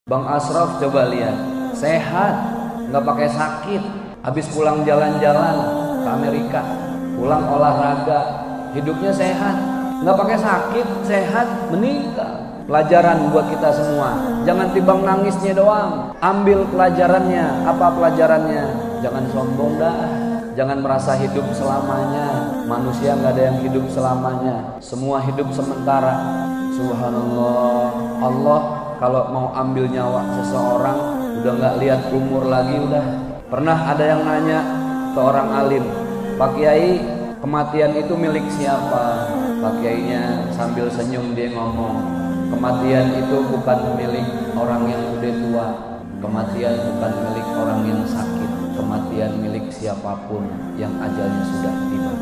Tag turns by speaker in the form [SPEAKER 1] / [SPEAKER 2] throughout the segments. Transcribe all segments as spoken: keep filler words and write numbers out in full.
[SPEAKER 1] Bang Asraf coba lihat, sehat, nggak pakai sakit, habis pulang jalan-jalan ke Amerika, pulang olahraga, hidupnya sehat, nggak pakai sakit, sehat, meninggal. Pelajaran buat kita semua, jangan timbang nangisnya doang, ambil pelajarannya. Apa pelajarannya? Jangan sombong dah, jangan merasa hidup selamanya. Manusia nggak ada yang hidup selamanya, semua hidup sementara. Subhanallah, Allah kalau mau ambil nyawa seseorang udah nggak lihat umur lagi udah. Pernah ada yang nanya ke orang alim, Pak Kiai, kematian itu milik siapa? Pak Kiainya sambil senyum dia ngomong, kematian itu bukan milik orang yang udah tua, kematian bukan milik orang yang sakit, kematian milik siapapun yang ajalnya sudah tiba.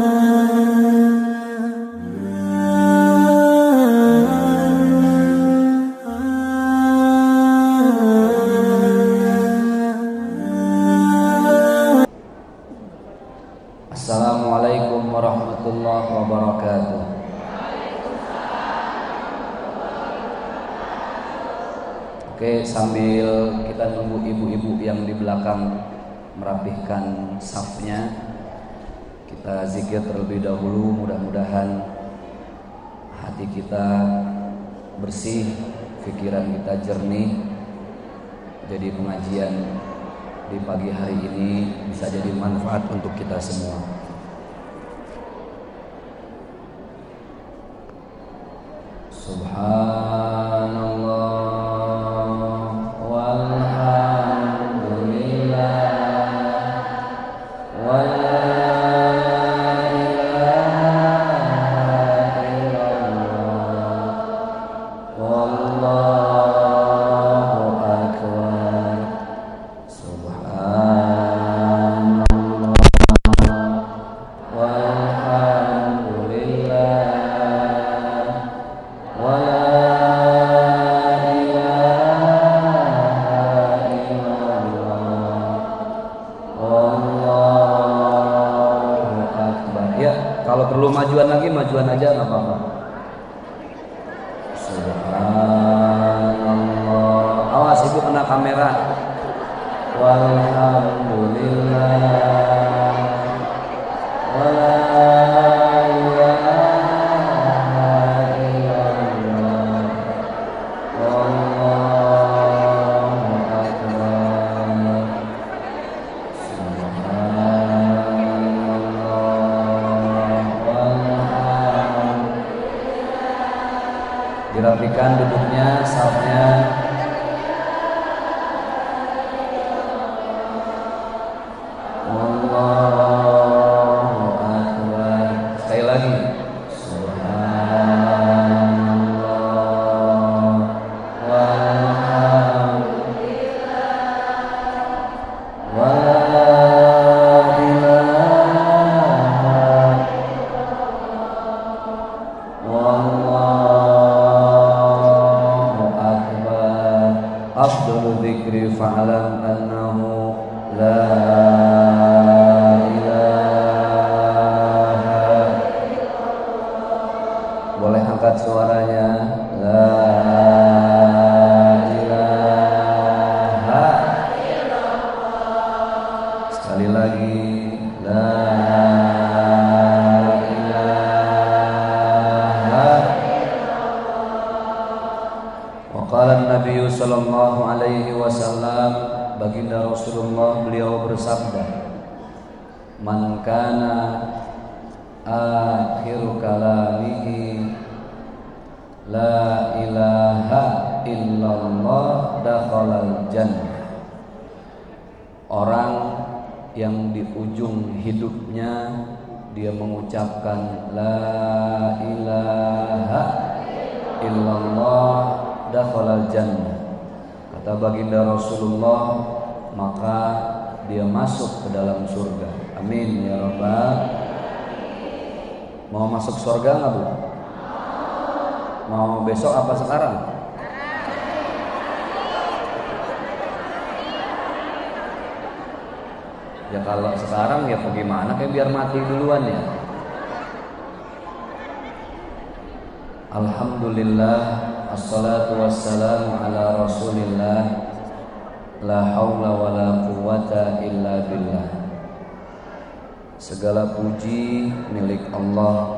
[SPEAKER 1] Assalamualaikum warahmatullahi wabarakatuh. Oke, sambil kita nunggu ibu-ibu yang di belakang merapihkan safnya, kita zikir terlebih dahulu. Mudah-mudahan hati kita bersih, pikiran kita jernih. Jadi pengajian di pagi hari ini bisa jadi manfaat untuk kita semua. Subhanallah walhamdulillah wa la ilaha illallah wallahu akbar. Subhanallah walhamdulillah wa la ilaha illallah wallahu akbar. Ya, kalau perlu majuan lagi, majuan aja nggak apa-apa. Subhanallah. Awas ibu kena kamera. Walhamdulillah wa la ilaha illallah wallahu akbar. Subhanallah walhamdulillah. Dirapikan duduknya, safnya. Allahu akbar. Sekali lagi. Subhanallah walhamdulillah wa la ilaha wallahu akbar. Afdalu dzikri fa'lam annahu la ilaha. Boleh angkat suaranya. La ilaha. Sekali lagi. La ilaha. Wa qala an-nabiy sallallahu alaihi wasallam, baginda Rasulullah beliau bersabda, man kana akhiru kalamihi la ilaha illallah dakhalal jannah. Orang yang di ujung hidupnya dia mengucapkan la ilaha illallah dakhalal jannah, kata baginda Rasulullah, maka dia masuk ke dalam surga. Amin ya rabbal. Mau masuk surga nggak bu? Mau besok apa sekarang? Ya kalau sekarang ya bagaimana, kayak biar mati duluan ya. Alhamdulillah Assalatu wassalamu ala Rasulillah. La haula wa la quwwata illa billah. Segala puji milik Allah,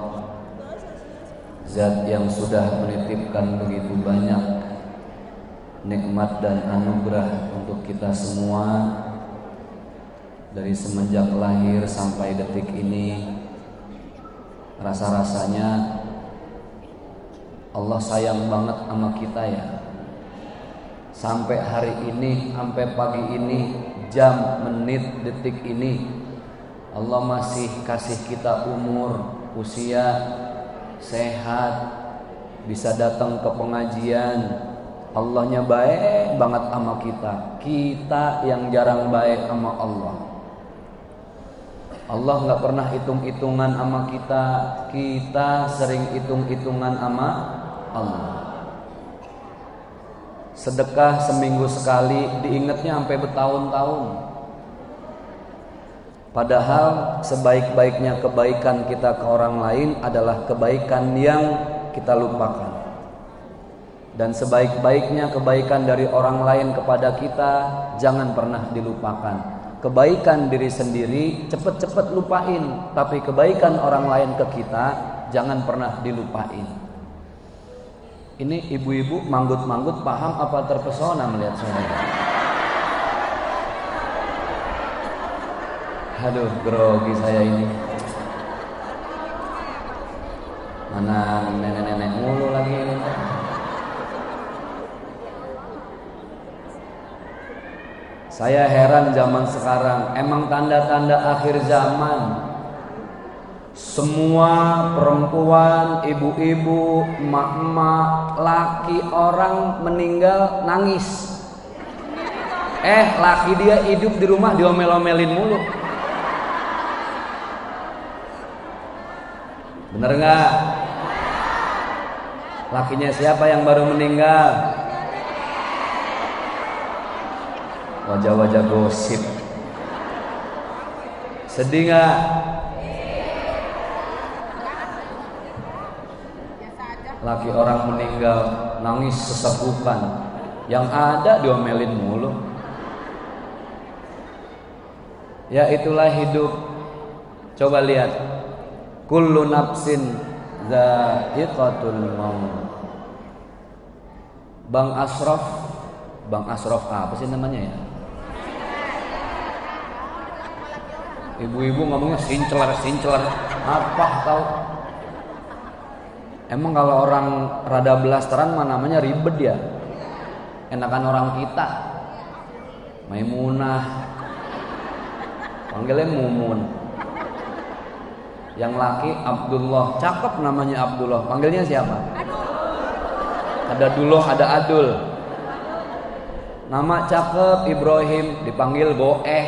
[SPEAKER 1] Zat yang sudah menitipkan begitu banyak nikmat dan anugerah untuk kita semua dari semenjak lahir sampai detik ini. Rasa-rasanya Allah sayang banget sama kita ya. Sampai hari ini, sampai pagi ini, jam, menit, detik ini, Allah masih kasih kita umur, usia, sehat, bisa datang ke pengajian. Allahnya baik banget sama kita. Kita yang jarang baik sama Allah. Allah gak pernah hitung-hitungan sama kita. Kita sering hitung-hitungan sama Allah. Sedekah seminggu sekali diingatnya sampai bertahun-tahun. Padahal sebaik-baiknya kebaikan kita ke orang lain adalah kebaikan yang kita lupakan. Dan sebaik-baiknya kebaikan dari orang lain kepada kita jangan pernah dilupakan. Kebaikan diri sendiri cepet-cepet lupain, tapi kebaikan orang lain ke kita jangan pernah dilupain. Ini ibu-ibu manggut-manggut paham apa terpesona melihat saya? Aduh, grogi saya ini. Mana nenek-nenek mulu lagi ini. Saya heran zaman sekarang. Emang tanda-tanda akhir zaman. Semua perempuan, ibu-ibu, emak-emak, laki orang meninggal nangis. Eh, laki dia hidup di rumah diomel-omelin mulu. Bener gak? Lakinya siapa yang baru meninggal? Wajah-wajah gosip. Sedih gak? Laki orang meninggal nangis sesepukan, yang ada diomelin mulu. Ya itulah hidup. Coba lihat, kullu nafsin dha'iqatul maut. Bang Ashraf, Bang Ashraf apa sih namanya ya? Ibu-ibu ngomongnya sinceler sinceler, apa tahu? Emang kalau orang rada belasteran mah namanya ribet ya. Enakan orang kita. Maimunah. Panggilnya Mumun. Yang laki Abdullah. Cakep namanya Abdullah. Panggilnya siapa? Ada Dullah, ada Adul. Nama cakep Ibrahim, dipanggil Boeh.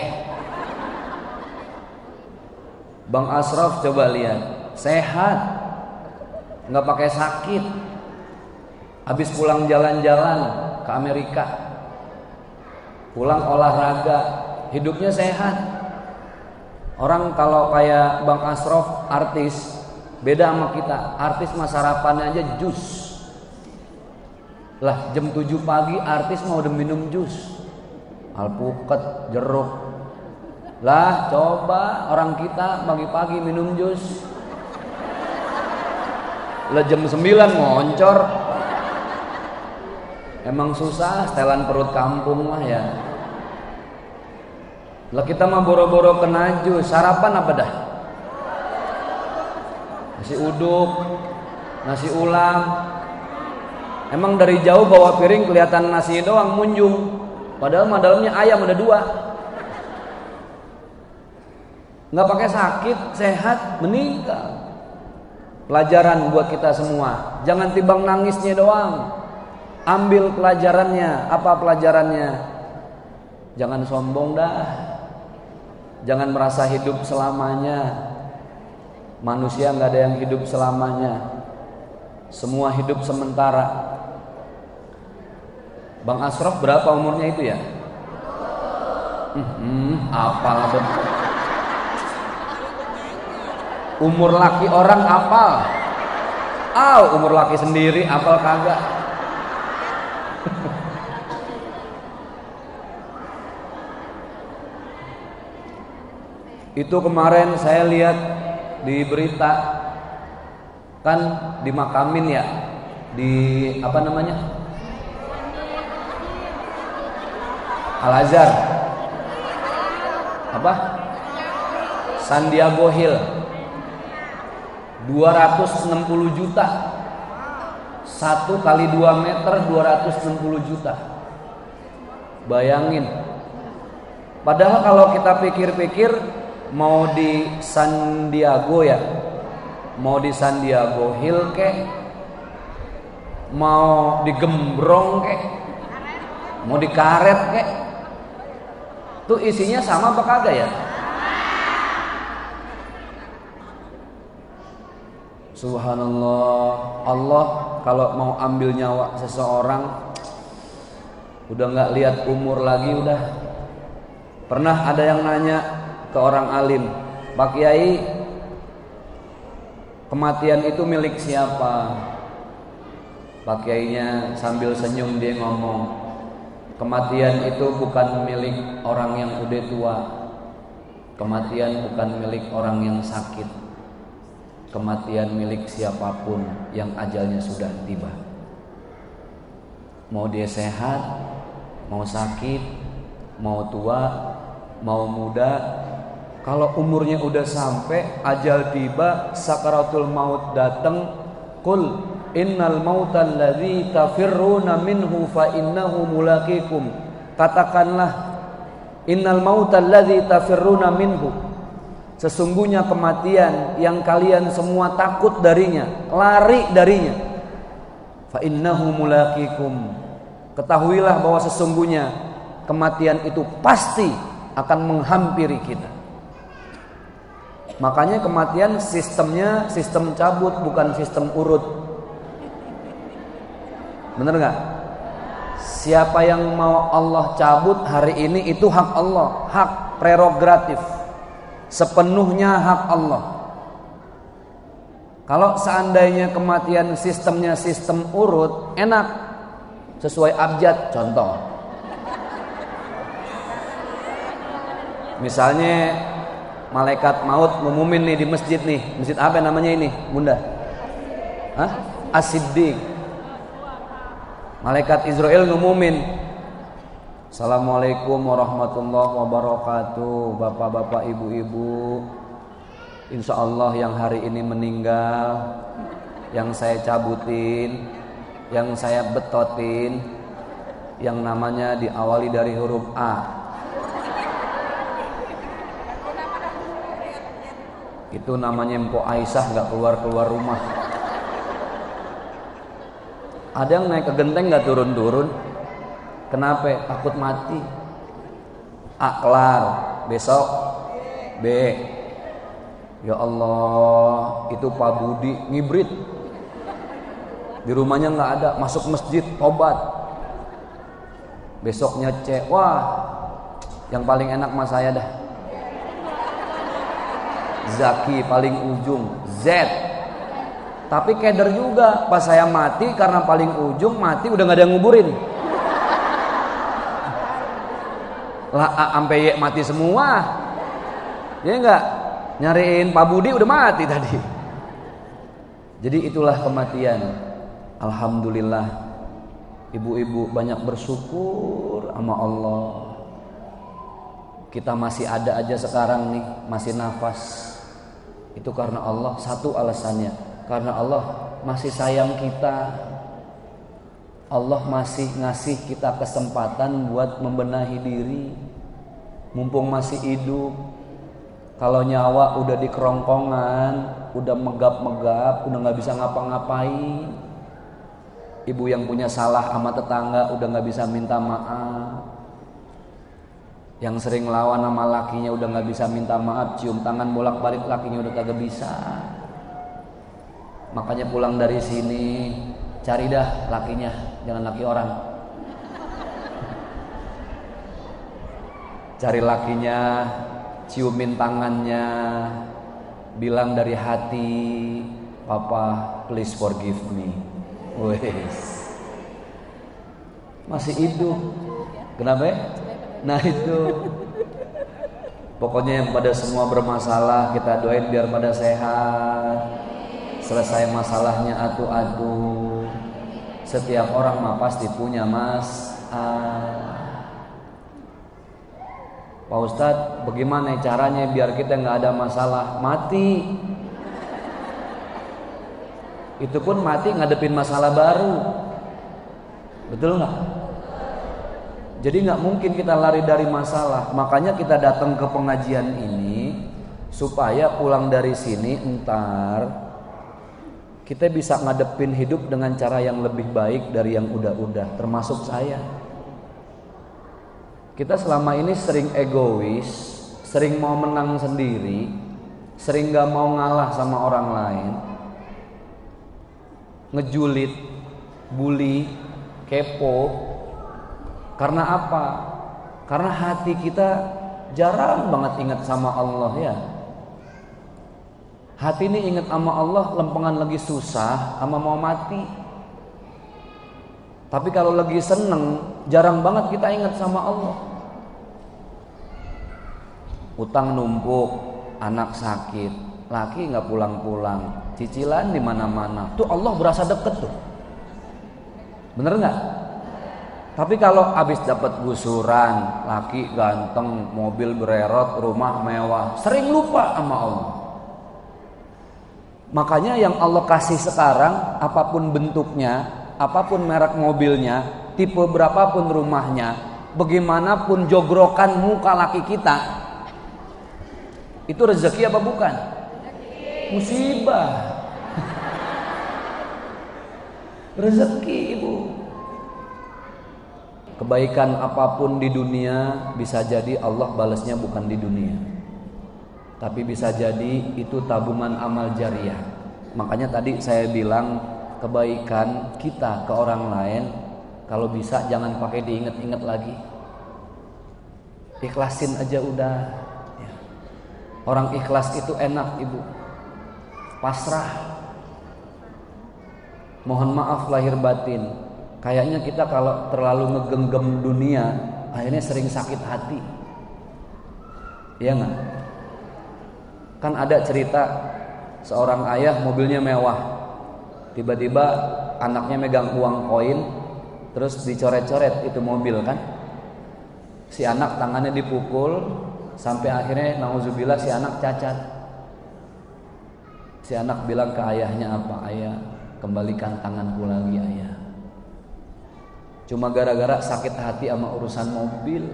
[SPEAKER 1] Bang Ashraf coba lihat. Sehat. Nggak pakai sakit. Habis pulang jalan-jalan ke Amerika, pulang olahraga, hidupnya sehat. Orang kalau kayak Bang Ashraf artis, beda sama kita. Artis mah sarapannya aja jus. Lah jam tujuh pagi artis mau udah minum jus, alpukat, jeruk. Lah coba orang kita pagi-pagi minum jus. Lah jam sembilan ngoncor. Emang susah setelan perut kampung mah ya. Lah kita mah boro-boro kena jus. Sarapan apa dah? Nasi uduk, nasi ulam. Emang dari jauh bawa piring kelihatan nasi doang munjung. Padahal mah dalamnya ayam ada dua. Nggak pakai sakit, sehat, meninggal. Pelajaran buat kita semua. Jangan timbang nangisnya doang. Ambil pelajarannya. Apa pelajarannya? Jangan sombong dah. Jangan merasa hidup selamanya. Manusia nggak ada yang hidup selamanya. Semua hidup sementara. Bang Ashraf berapa umurnya itu ya? Hmm, apalah betul. Umur laki orang apal. Ah, umur laki sendiri apal kagak. Itu kemarin saya lihat di berita, kan dimakamin ya, di apa namanya, Al-Azhar, apa, Sandiago Hill, dua ratus enam puluh juta, satu kali dua meter dua ratus enam puluh juta. Bayangin. Padahal kalau kita pikir-pikir, mau di Sandiago ya, mau di Sandiago Hill kek, mau di Gembrong kek, mau di Karet kek, tuh isinya sama apa kagak ya? Subhanallah. Allah kalau mau ambil nyawa seseorang udah gak lihat umur lagi udah. Pernah ada yang nanya ke orang alim, Pak Kiai, kematian itu milik siapa? Pak Kiainya sambil senyum dia ngomong, kematian itu bukan milik orang yang udah tua. Kematian bukan milik orang yang sakit. Kematian milik siapapun yang ajalnya sudah tiba. Mau dia sehat, mau sakit, mau tua, mau muda, kalau umurnya udah sampai, ajal tiba, sakaratul maut datang, qul innal mautal ladzi tafirruna minhu fa innahu mulaqikum. Katakanlah, innal mautal ladzi tafirruna minhu, sesungguhnya kematian yang kalian semua takut darinya, lari darinya, fa innahu mulaqikum. Ketahuilah bahwa sesungguhnya kematian itu pasti akan menghampiri kita. Makanya kematian sistemnya sistem cabut, bukan sistem urut. Bener gak? Siapa yang mau Allah cabut hari ini, itu hak Allah, hak prerogatif, sepenuhnya hak Allah. Kalau seandainya kematian sistemnya sistem urut, enak, sesuai abjad. Contoh, misalnya malaikat maut ngumumin nih di masjid nih, masjid apa namanya ini, Bunda? Hah? As-Siddiq. Malaikat Israel ngumumin, Assalamualaikum warahmatullahi wabarakatuh, bapak-bapak, ibu-ibu, insya Allah yang hari ini meninggal, yang saya cabutin, yang saya betotin, yang namanya diawali dari huruf A. Itu namanya Mpok Aisyah gak keluar-keluar rumah. Ada yang naik ke genteng gak turun-turun. Kenapa? Takut mati. A kelar, besok B. Ya Allah, itu Pak Budi ngibrit. Di rumahnya gak ada, masuk masjid, tobat. Besoknya C. Wah, yang paling enak mas saya dah, Zaki paling ujung, Z. Tapi keder juga, pas saya mati karena paling ujung, mati udah gak ada yang nguburin. Lah A sampai Y mati semua. Ya enggak? Nyariin Pak Budi udah mati tadi. Jadi itulah kematian. Alhamdulillah, ibu-ibu banyak bersyukur sama Allah. Kita masih ada aja sekarang nih, masih nafas. Itu karena Allah, satu alasannya, karena Allah masih sayang kita. Allah masih ngasih kita kesempatan buat membenahi diri, mumpung masih hidup. Kalau nyawa udah di kerongkongan, udah megap-megap, udah gak bisa ngapa-ngapain. Ibu yang punya salah sama tetangga udah gak bisa minta maaf. Yang sering lawan sama lakinya udah gak bisa minta maaf, cium tangan bolak-balik lakinya udah kagak bisa. Makanya pulang dari sini cari dah lakinya, jangan laki orang. Cari lakinya, ciumin tangannya, bilang dari hati, Papa please forgive me. Wes, masih hidup. Kenapa? Nah itu Pokoknya yang pada semua bermasalah kita doain biar pada sehat. Selesai masalahnya atu-atu. Setiap orang mah pasti punya masalah. Pak Ustadz, bagaimana caranya biar kita nggak ada masalah? Mati. Itu pun mati ngadepin masalah baru. Betul nggak? Jadi nggak mungkin kita lari dari masalah. Makanya kita datang ke pengajian ini supaya pulang dari sini entar kita bisa ngadepin hidup dengan cara yang lebih baik dari yang udah-udah. Termasuk saya. Kita selama ini sering egois, sering mau menang sendiri, sering gak mau ngalah sama orang lain, ngejulit, bully, kepo. Karena apa? Karena hati kita jarang banget ingat sama Allah ya. Hati ini ingat sama Allah lempengan lagi susah sama mau mati. Tapi kalau lagi seneng, jarang banget kita ingat sama Allah. Utang numpuk, anak sakit, laki nggak pulang-pulang, cicilan di mana-mana. Tuh Allah berasa deket tuh. Bener nggak? Tapi kalau abis dapat gusuran, laki ganteng, mobil bererot, rumah mewah, sering lupa sama Allah. Makanya yang Allah kasih sekarang, apapun bentuknya, apapun merek mobilnya, tipe berapapun rumahnya, bagaimanapun jogrokan muka laki kita, itu rezeki apa bukan? Musibah. Rezeki ibu. Kebaikan apapun di dunia bisa jadi Allah balasnya bukan di dunia, tapi bisa jadi itu tabungan amal jariah. Makanya tadi saya bilang kebaikan kita ke orang lain kalau bisa jangan pakai diinget-inget lagi, ikhlasin aja udah ya. Orang ikhlas itu enak ibu, pasrah, mohon maaf lahir batin. Kayaknya kita kalau terlalu ngegenggam dunia akhirnya sering sakit hati, iya nggak? Kan ada cerita seorang ayah mobilnya mewah, tiba-tiba anaknya megang uang koin, terus dicoret-coret itu mobil kan. Si anak tangannya dipukul sampai akhirnya nauzubillah si anak cacat. Si anak bilang ke ayahnya apa? Ayah, kembalikan tanganku lagi ayah. Cuma gara-gara sakit hati sama urusan mobil.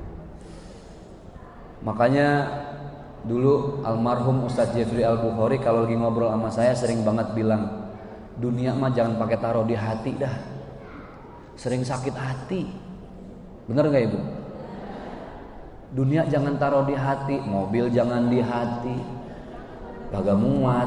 [SPEAKER 1] Makanya dulu almarhum Ustadz Jeffrey Al-Bukhari kalau lagi ngobrol sama saya sering banget bilang, dunia mah jangan pakai taruh di hati dah, sering sakit hati. Bener gak ibu? Dunia jangan taruh di hati, mobil jangan di hati, kagak muat.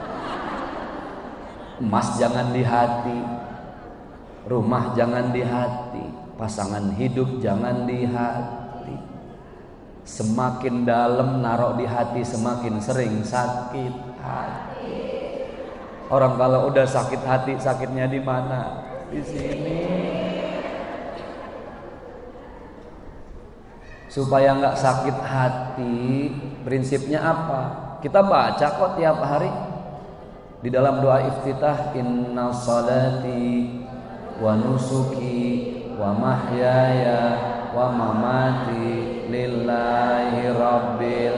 [SPEAKER 1] Emas jangan di hati, rumah jangan di hati, pasangan hidup jangan di hati. Semakin dalam naruh di hati semakin sering sakit hati. Orang kalau udah sakit hati, sakitnya di mana? Di sini. Supaya nggak sakit hati, prinsipnya apa? Kita baca kok tiap hari di dalam doa iftitah, inna salati wa nusuki wa mahyaya wa mamati lillahi rabbil.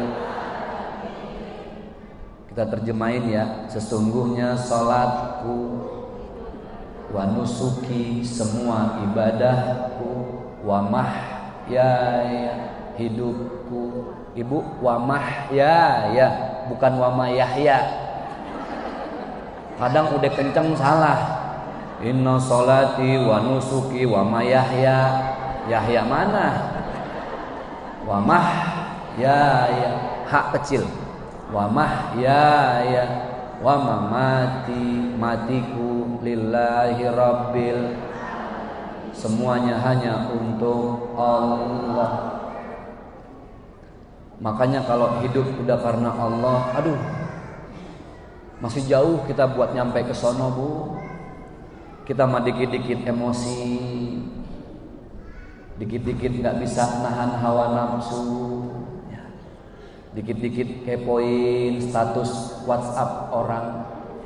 [SPEAKER 1] Kita terjemahin ya, sesungguhnya salatku, wa nusuki semua ibadahku, wa mahyaya hidupku. Ibu, wa mahyaya bukan wa mayahya. Kadang udah kenceng salah. Inna salati wa nusuki wa mayahya. Yahya mana? Wa mahyaya, hak kecil. Wa mahyaya wa mamati, matiku lillahi rabbil, semuanya hanya untuk Allah. Makanya kalau hidup udah karena Allah, aduh, masih jauh kita buat nyampe ke sono bu. Kita mah dikit-dikit emosi, dikit-dikit nggak bisa nahan hawa nafsu. dikit-dikit kepoin status WhatsApp orang.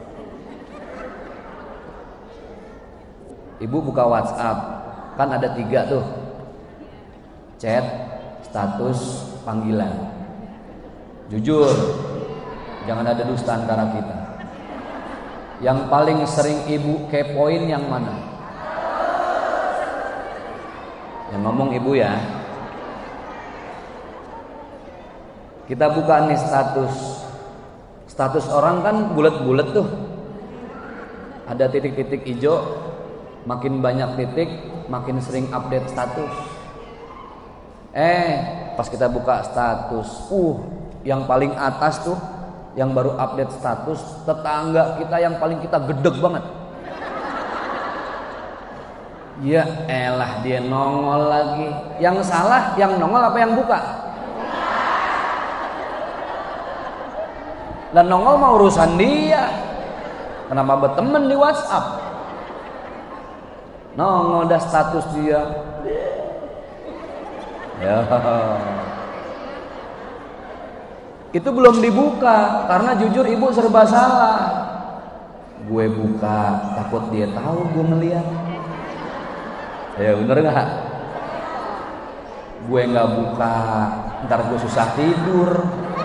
[SPEAKER 1] Ibu buka WhatsApp, kan ada tiga tuh, chat, status, panggilan. Jujur, jangan ada dusta antara kita. Yang paling sering ibu kepoin yang mana? Yang ngomong ibu ya. Kita buka nih status. Status orang kan bulat-bulat tuh. Ada titik-titik hijau. Makin banyak titik, makin sering update status. Eh, pas kita buka status, uh, yang paling atas tuh, yang baru update status, tetangga kita yang paling kita gedeg banget. Ya elah, dia nongol lagi. Yang salah yang nongol apa yang buka? Dan nongol mau urusan dia. Kenapa berteman di WhatsApp? Nongol dah status dia. Ya. Itu belum dibuka karena jujur ibu serba salah. Gue buka takut dia tahu gue ngeliat. Ya bener gak? Gue gak buka, ntar gue susah tidur.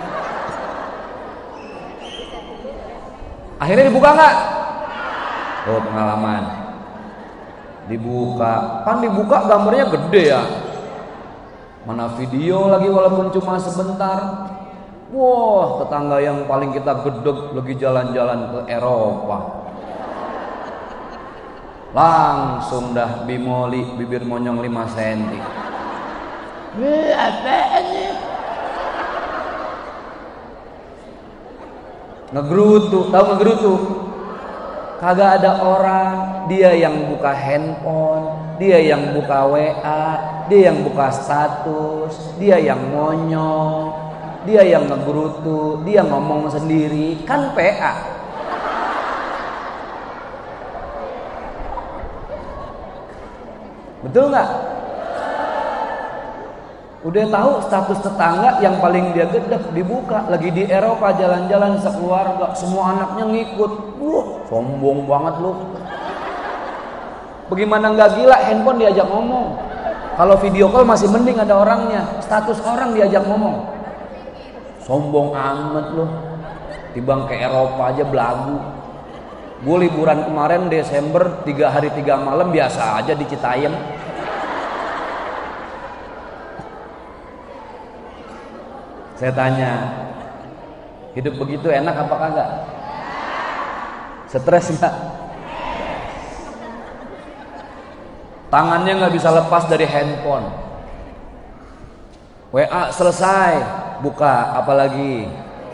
[SPEAKER 1] Akhirnya dibuka gak? Oh pengalaman. Dibuka, kan dibuka gambarnya gede ya. Mana video lagi walaupun cuma sebentar. Wah, tetangga yang paling kita gedeg lagi jalan-jalan ke Eropa. Langsung dah bimoli, bibir monyong lima senti. Wih, apaan nih? Ngegerutu, tahu ngegerutu? Kagak ada orang, dia yang buka handphone, dia yang buka W A, dia yang buka status, dia yang monyong, dia yang ngegerutu, dia ngomong sendiri, kan P A. Betul nggak? Udah tahu status tetangga yang paling dia gedek dibuka, lagi di Eropa jalan-jalan sekeluarga, semua anaknya ngikut. Wah, sombong banget lu. Bagaimana nggak gila handphone diajak ngomong? Kalau video call masih mending ada orangnya, status orang diajak ngomong. Sombong amat lu. Tibang ke Eropa aja belagu. Gue liburan kemarin Desember tiga hari tiga malam biasa aja di Citayam. Saya tanya, hidup begitu enak apa kagak? Stres nggak? Tangannya nggak bisa lepas dari handphone. W A selesai, buka apalagi?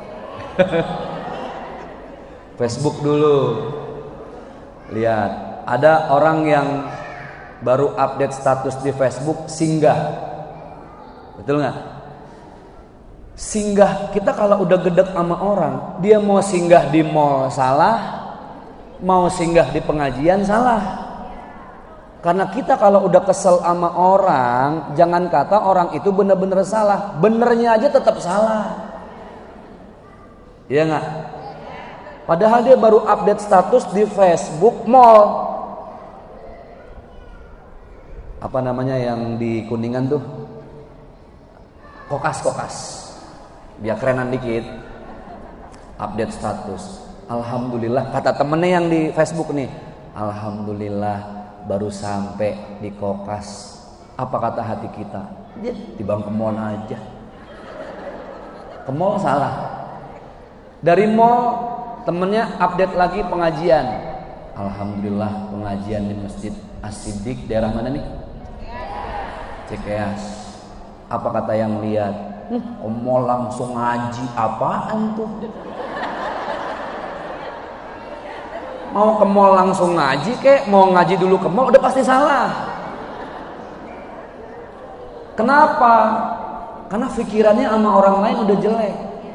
[SPEAKER 1] Facebook dulu. Lihat, ada orang yang baru update status di Facebook singgah. Betul nggak? Singgah, kita kalau udah gedek sama orang, dia mau singgah di mall salah, mau singgah di pengajian salah. Karena kita kalau udah kesel sama orang, jangan kata orang itu benar-benar salah, benernya aja tetap salah. Iya nggak? Padahal dia baru update status di Facebook mall. Apa namanya yang di Kuningan tuh? Kokas-kokas. Biar kerenan dikit. Update status. Alhamdulillah, kata temennya yang di Facebook nih. Alhamdulillah baru sampai di Kokas. Apa kata hati kita? Ya, tibang ke mall aja. Ke mall salah. Dari mall temennya update lagi pengajian. Alhamdulillah pengajian di Masjid As-Siddiq daerah mana nih? Cikeas. Apa kata yang lihat? Hmm, mau langsung ngaji apaan tuh? Mau ke mall langsung ngaji kek? Mau ngaji dulu ke mall udah pasti salah. Kenapa? Karena pikirannya sama orang lain udah jelek.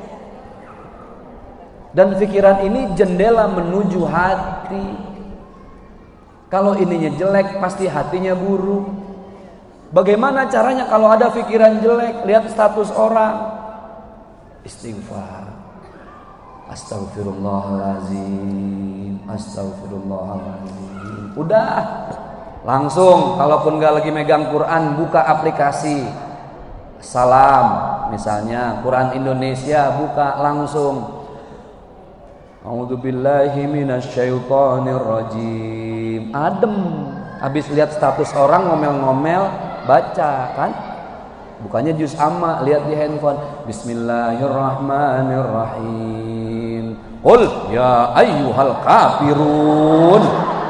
[SPEAKER 1] Dan pikiran ini jendela menuju hati. Kalau ininya jelek pasti hatinya buruk. Bagaimana caranya kalau ada pikiran jelek? Lihat status orang. istighfar. Astagfirullahaladzim, astagfirullahaladzim. Udah, langsung. Kalaupun gak lagi megang Quran, buka aplikasi Salam misalnya, Quran Indonesia, buka langsung. A'udzubillahi minasyaitonirrajim. Adem. Habis lihat status orang ngomel-ngomel, baca kan? Bukannya juz amma, lihat di handphone. Bismillahirrahmanirrahim. Qul ya ayyuhal kafirun.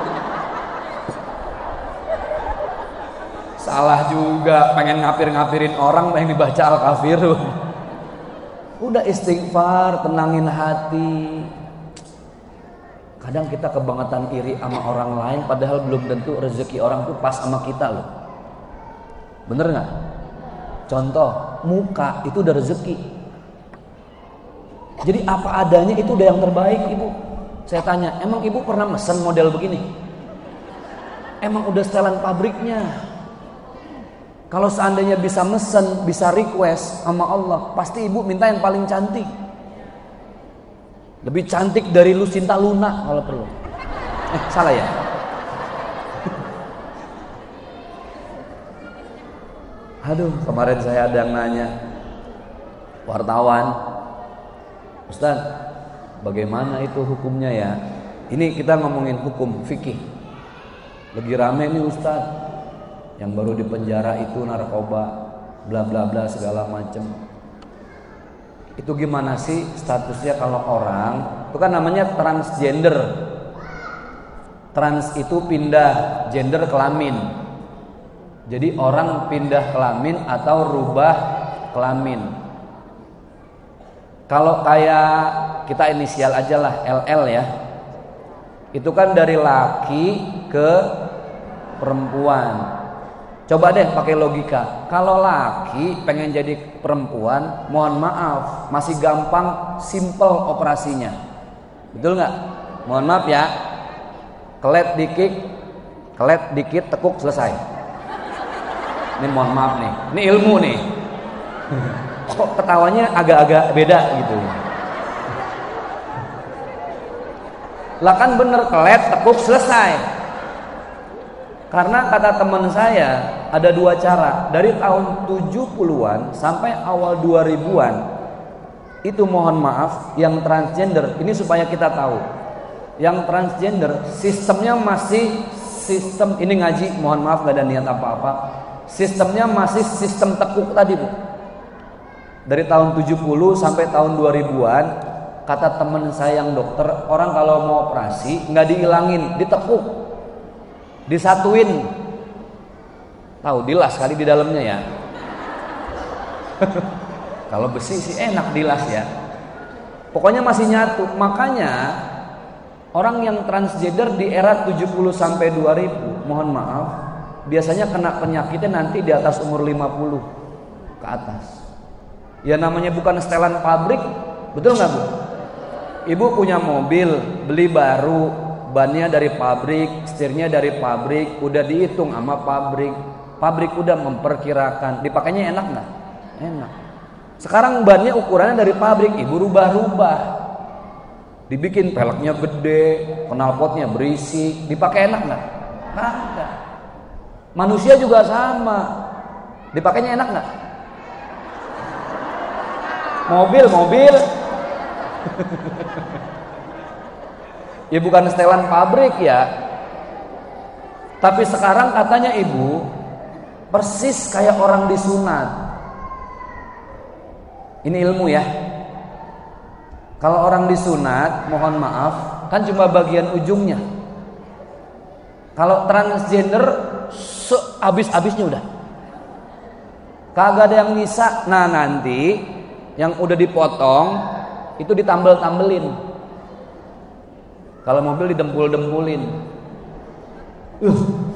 [SPEAKER 1] Salah juga, pengen ngapir-ngapirin orang yang dibaca al-kafirun. Udah istighfar, tenangin hati. Kadang kita kebangetan iri sama orang lain, padahal belum tentu rezeki orang tuh pas sama kita loh. Bener nggak? Contoh, muka itu udah rezeki. Jadi apa adanya itu udah yang terbaik, ibu. Saya tanya, emang ibu pernah mesen model begini? Emang udah setelan pabriknya? Kalau seandainya bisa mesen, bisa request sama Allah, pasti ibu minta yang paling cantik. Lebih cantik dari Lucinta Luna kalau perlu. Eh, salah ya? Aduh, kemarin saya ada yang nanya, wartawan, Ustaz, bagaimana itu hukumnya ya? Ini kita ngomongin hukum fikih. Lagi rame nih Ustaz, yang baru di penjara itu narkoba, bla bla bla segala macem. Itu gimana sih statusnya kalau orang itu kan namanya transgender. Trans itu pindah gender kelamin. Jadi orang pindah kelamin atau rubah kelamin. Kalau kayak kita inisial aja lah, L L ya. Itu kan dari laki ke perempuan. Coba deh pakai logika. Kalau laki pengen jadi perempuan, mohon maaf, masih gampang, simple operasinya. Betul nggak? Mohon maaf ya. Kelet dikit, kelet dikit, tekuk selesai. Ini mohon maaf nih. Ini ilmu nih. Kok ketawanya agak-agak beda gitu. Lah kan bener, kelet, tekuk, selesai. Karena kata teman saya ada dua cara. Dari tahun tujuh puluhan sampai awal dua ribuan, itu mohon maaf, yang transgender, ini supaya kita tahu, yang transgender sistemnya masih sistem, ini ngaji, mohon maaf gak ada niat apa-apa, sistemnya masih sistem tekuk tadi Bu. Dari tahun tujuh puluh sampai tahun dua ribuan, kata teman saya yang dokter, orang kalau mau operasi nggak dihilangin, ditekuk, disatuin, tahu dilas kali di dalamnya ya. Kalau besi sih enak dilas ya. Pokoknya masih nyatu. Makanya orang yang transgender di era tujuh puluh sampai dua ribu, mohon maaf, biasanya kena penyakitnya nanti di atas umur lima puluh ke atas. Ya namanya bukan setelan pabrik, betul nggak Bu? Ibu punya mobil, beli baru, bannya dari pabrik, setirnya dari pabrik, udah dihitung sama pabrik. Pabrik udah memperkirakan, dipakainya enak nggak? Enak. Sekarang bannya ukurannya dari pabrik, ibu rubah-rubah. Dibikin peleknya gede, knalpotnya berisi, dipakai enak nggak? Nggak ada. Manusia juga sama, dipakainya enak nggak? Mobil, mobil. Ya bukan setelan pabrik ya. Tapi sekarang katanya ibu persis kayak orang disunat. Ini ilmu ya. Kalau orang disunat, mohon maaf, kan cuma bagian ujungnya. Kalau transgender habis-habisnya udah. Kagak ada yang nyisa. Nah nanti yang udah dipotong itu ditambel-tambelin. Kalau mobil didempul-dempulin. Uh.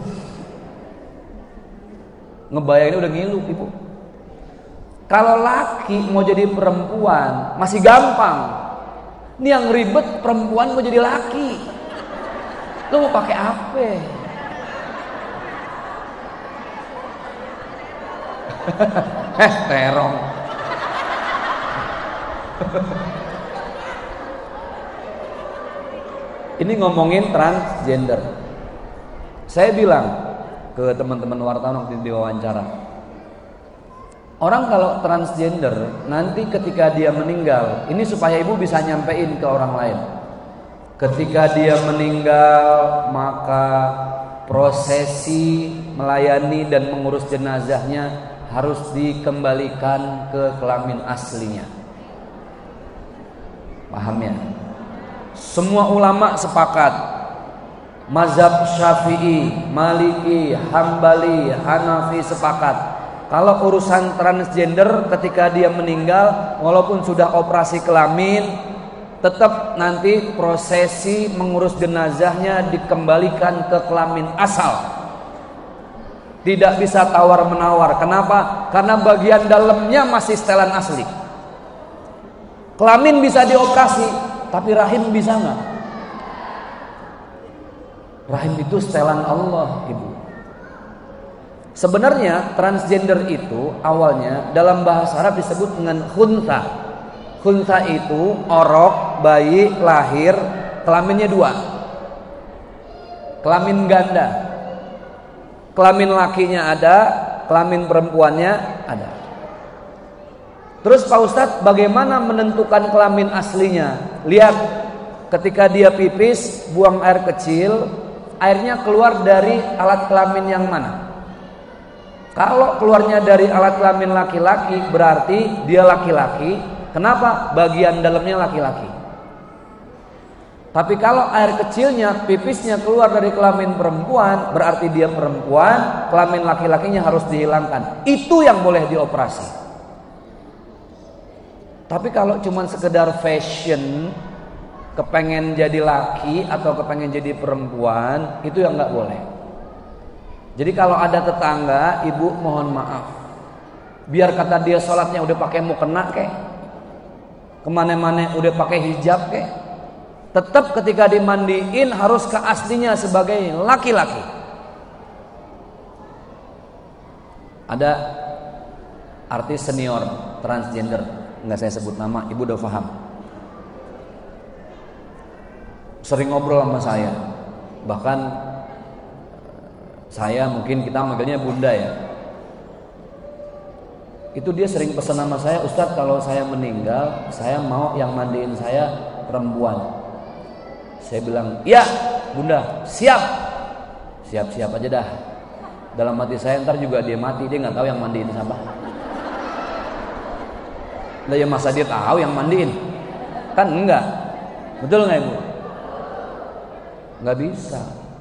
[SPEAKER 1] Ngebayangin udah ngilu ibu. Kalau laki mau jadi perempuan masih gampang. Ini yang ribet perempuan mau jadi laki. Lo mau pakai apa? Eh terong. Ini ngomongin transgender. Saya bilang ke teman-teman wartawan waktu diwawancara, orang kalau transgender nanti ketika dia meninggal, ini supaya ibu bisa nyampein ke orang lain. Ketika dia meninggal, maka prosesi melayani dan mengurus jenazahnya harus dikembalikan ke kelamin aslinya. Paham ya? Semua ulama sepakat. Mazhab Syafi'i, Maliki, Hambali, Hanafi sepakat. Kalau urusan transgender ketika dia meninggal, walaupun sudah operasi kelamin, tetap nanti prosesi mengurus jenazahnya dikembalikan ke kelamin asal. Tidak bisa tawar-menawar. Kenapa? Karena bagian dalamnya masih setelan asli. Kelamin bisa dioperasi, tapi rahim bisa nggak? Rahim itu setelan Allah, ibu. Sebenarnya transgender itu awalnya dalam bahasa Arab disebut dengan khuntha. Khuntha itu orok, bayi, lahir, kelaminnya dua. Kelamin ganda. Kelamin lakinya ada, kelamin perempuannya ada. Terus Pak Ustadz, bagaimana menentukan kelamin aslinya? Lihat, ketika dia pipis, buang air kecil, airnya keluar dari alat kelamin yang mana? Kalau keluarnya dari alat kelamin laki-laki, berarti dia laki-laki. Kenapa? Bagian dalamnya laki-laki. Tapi kalau air kecilnya, pipisnya keluar dari kelamin perempuan, berarti dia perempuan, kelamin laki-lakinya harus dihilangkan. Itu yang boleh dioperasi. Tapi kalau cuma sekedar fashion, kepengen jadi laki atau kepengen jadi perempuan, itu yang nggak boleh. Jadi kalau ada tetangga, ibu mohon maaf, biar kata dia sholatnya udah pakai mukena kek, kemana-mana udah pakai hijab kek, tetap ketika dimandiin harus ke aslinya sebagai laki-laki. Ada artis senior transgender, nggak saya sebut nama, ibu udah paham. Sering ngobrol sama saya, bahkan saya mungkin kita manggilnya bunda ya. Itu dia sering pesan sama saya, Ustadz kalau saya meninggal, saya mau yang mandiin saya perempuan. Saya bilang, iya bunda, siap, siap-siap aja dah. Dalam hati saya ntar juga dia mati, dia nggak tahu yang mandiin siapa. Lah ya masa dia tahu yang mandiin? Kan enggak, betul nggak ibu? Nggak bisa.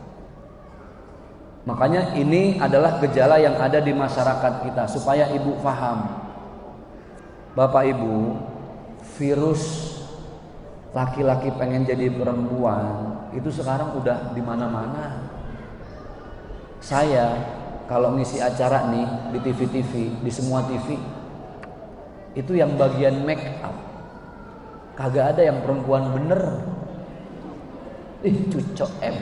[SPEAKER 1] Makanya ini adalah gejala yang ada di masyarakat kita, supaya ibu paham. Bapak ibu, virus laki-laki pengen jadi perempuan itu sekarang udah di mana-mana. Saya kalau ngisi acara nih di T V-T V, di semua T V, itu yang bagian make up kagak ada yang perempuan bener. Ih, cucok em,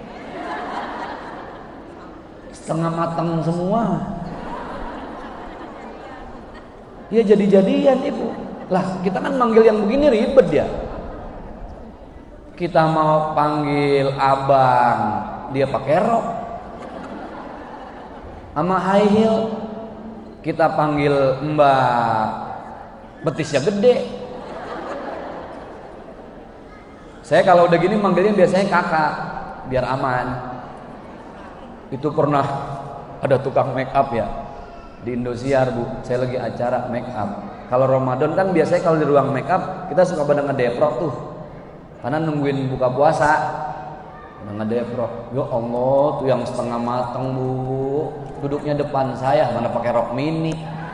[SPEAKER 1] setengah matang semua. Ya jadi-jadian ibu. Lah kita kan manggil yang begini ribet ya. Kita mau panggil abang, dia pakai rok sama high heel. Kita panggil mbak, betisnya gede. Saya kalau udah gini manggilnya biasanya kakak, biar aman. Itu pernah ada tukang make up ya di Indosiar bu, saya lagi acara make up. Kalau Ramadan kan biasanya kalau di ruang make up kita suka pada ngedeprok tuh, karena nungguin buka puasa. Ngedeprok, ya Allah tuh yang setengah matang bu, duduknya depan saya, mana pakai rok mini.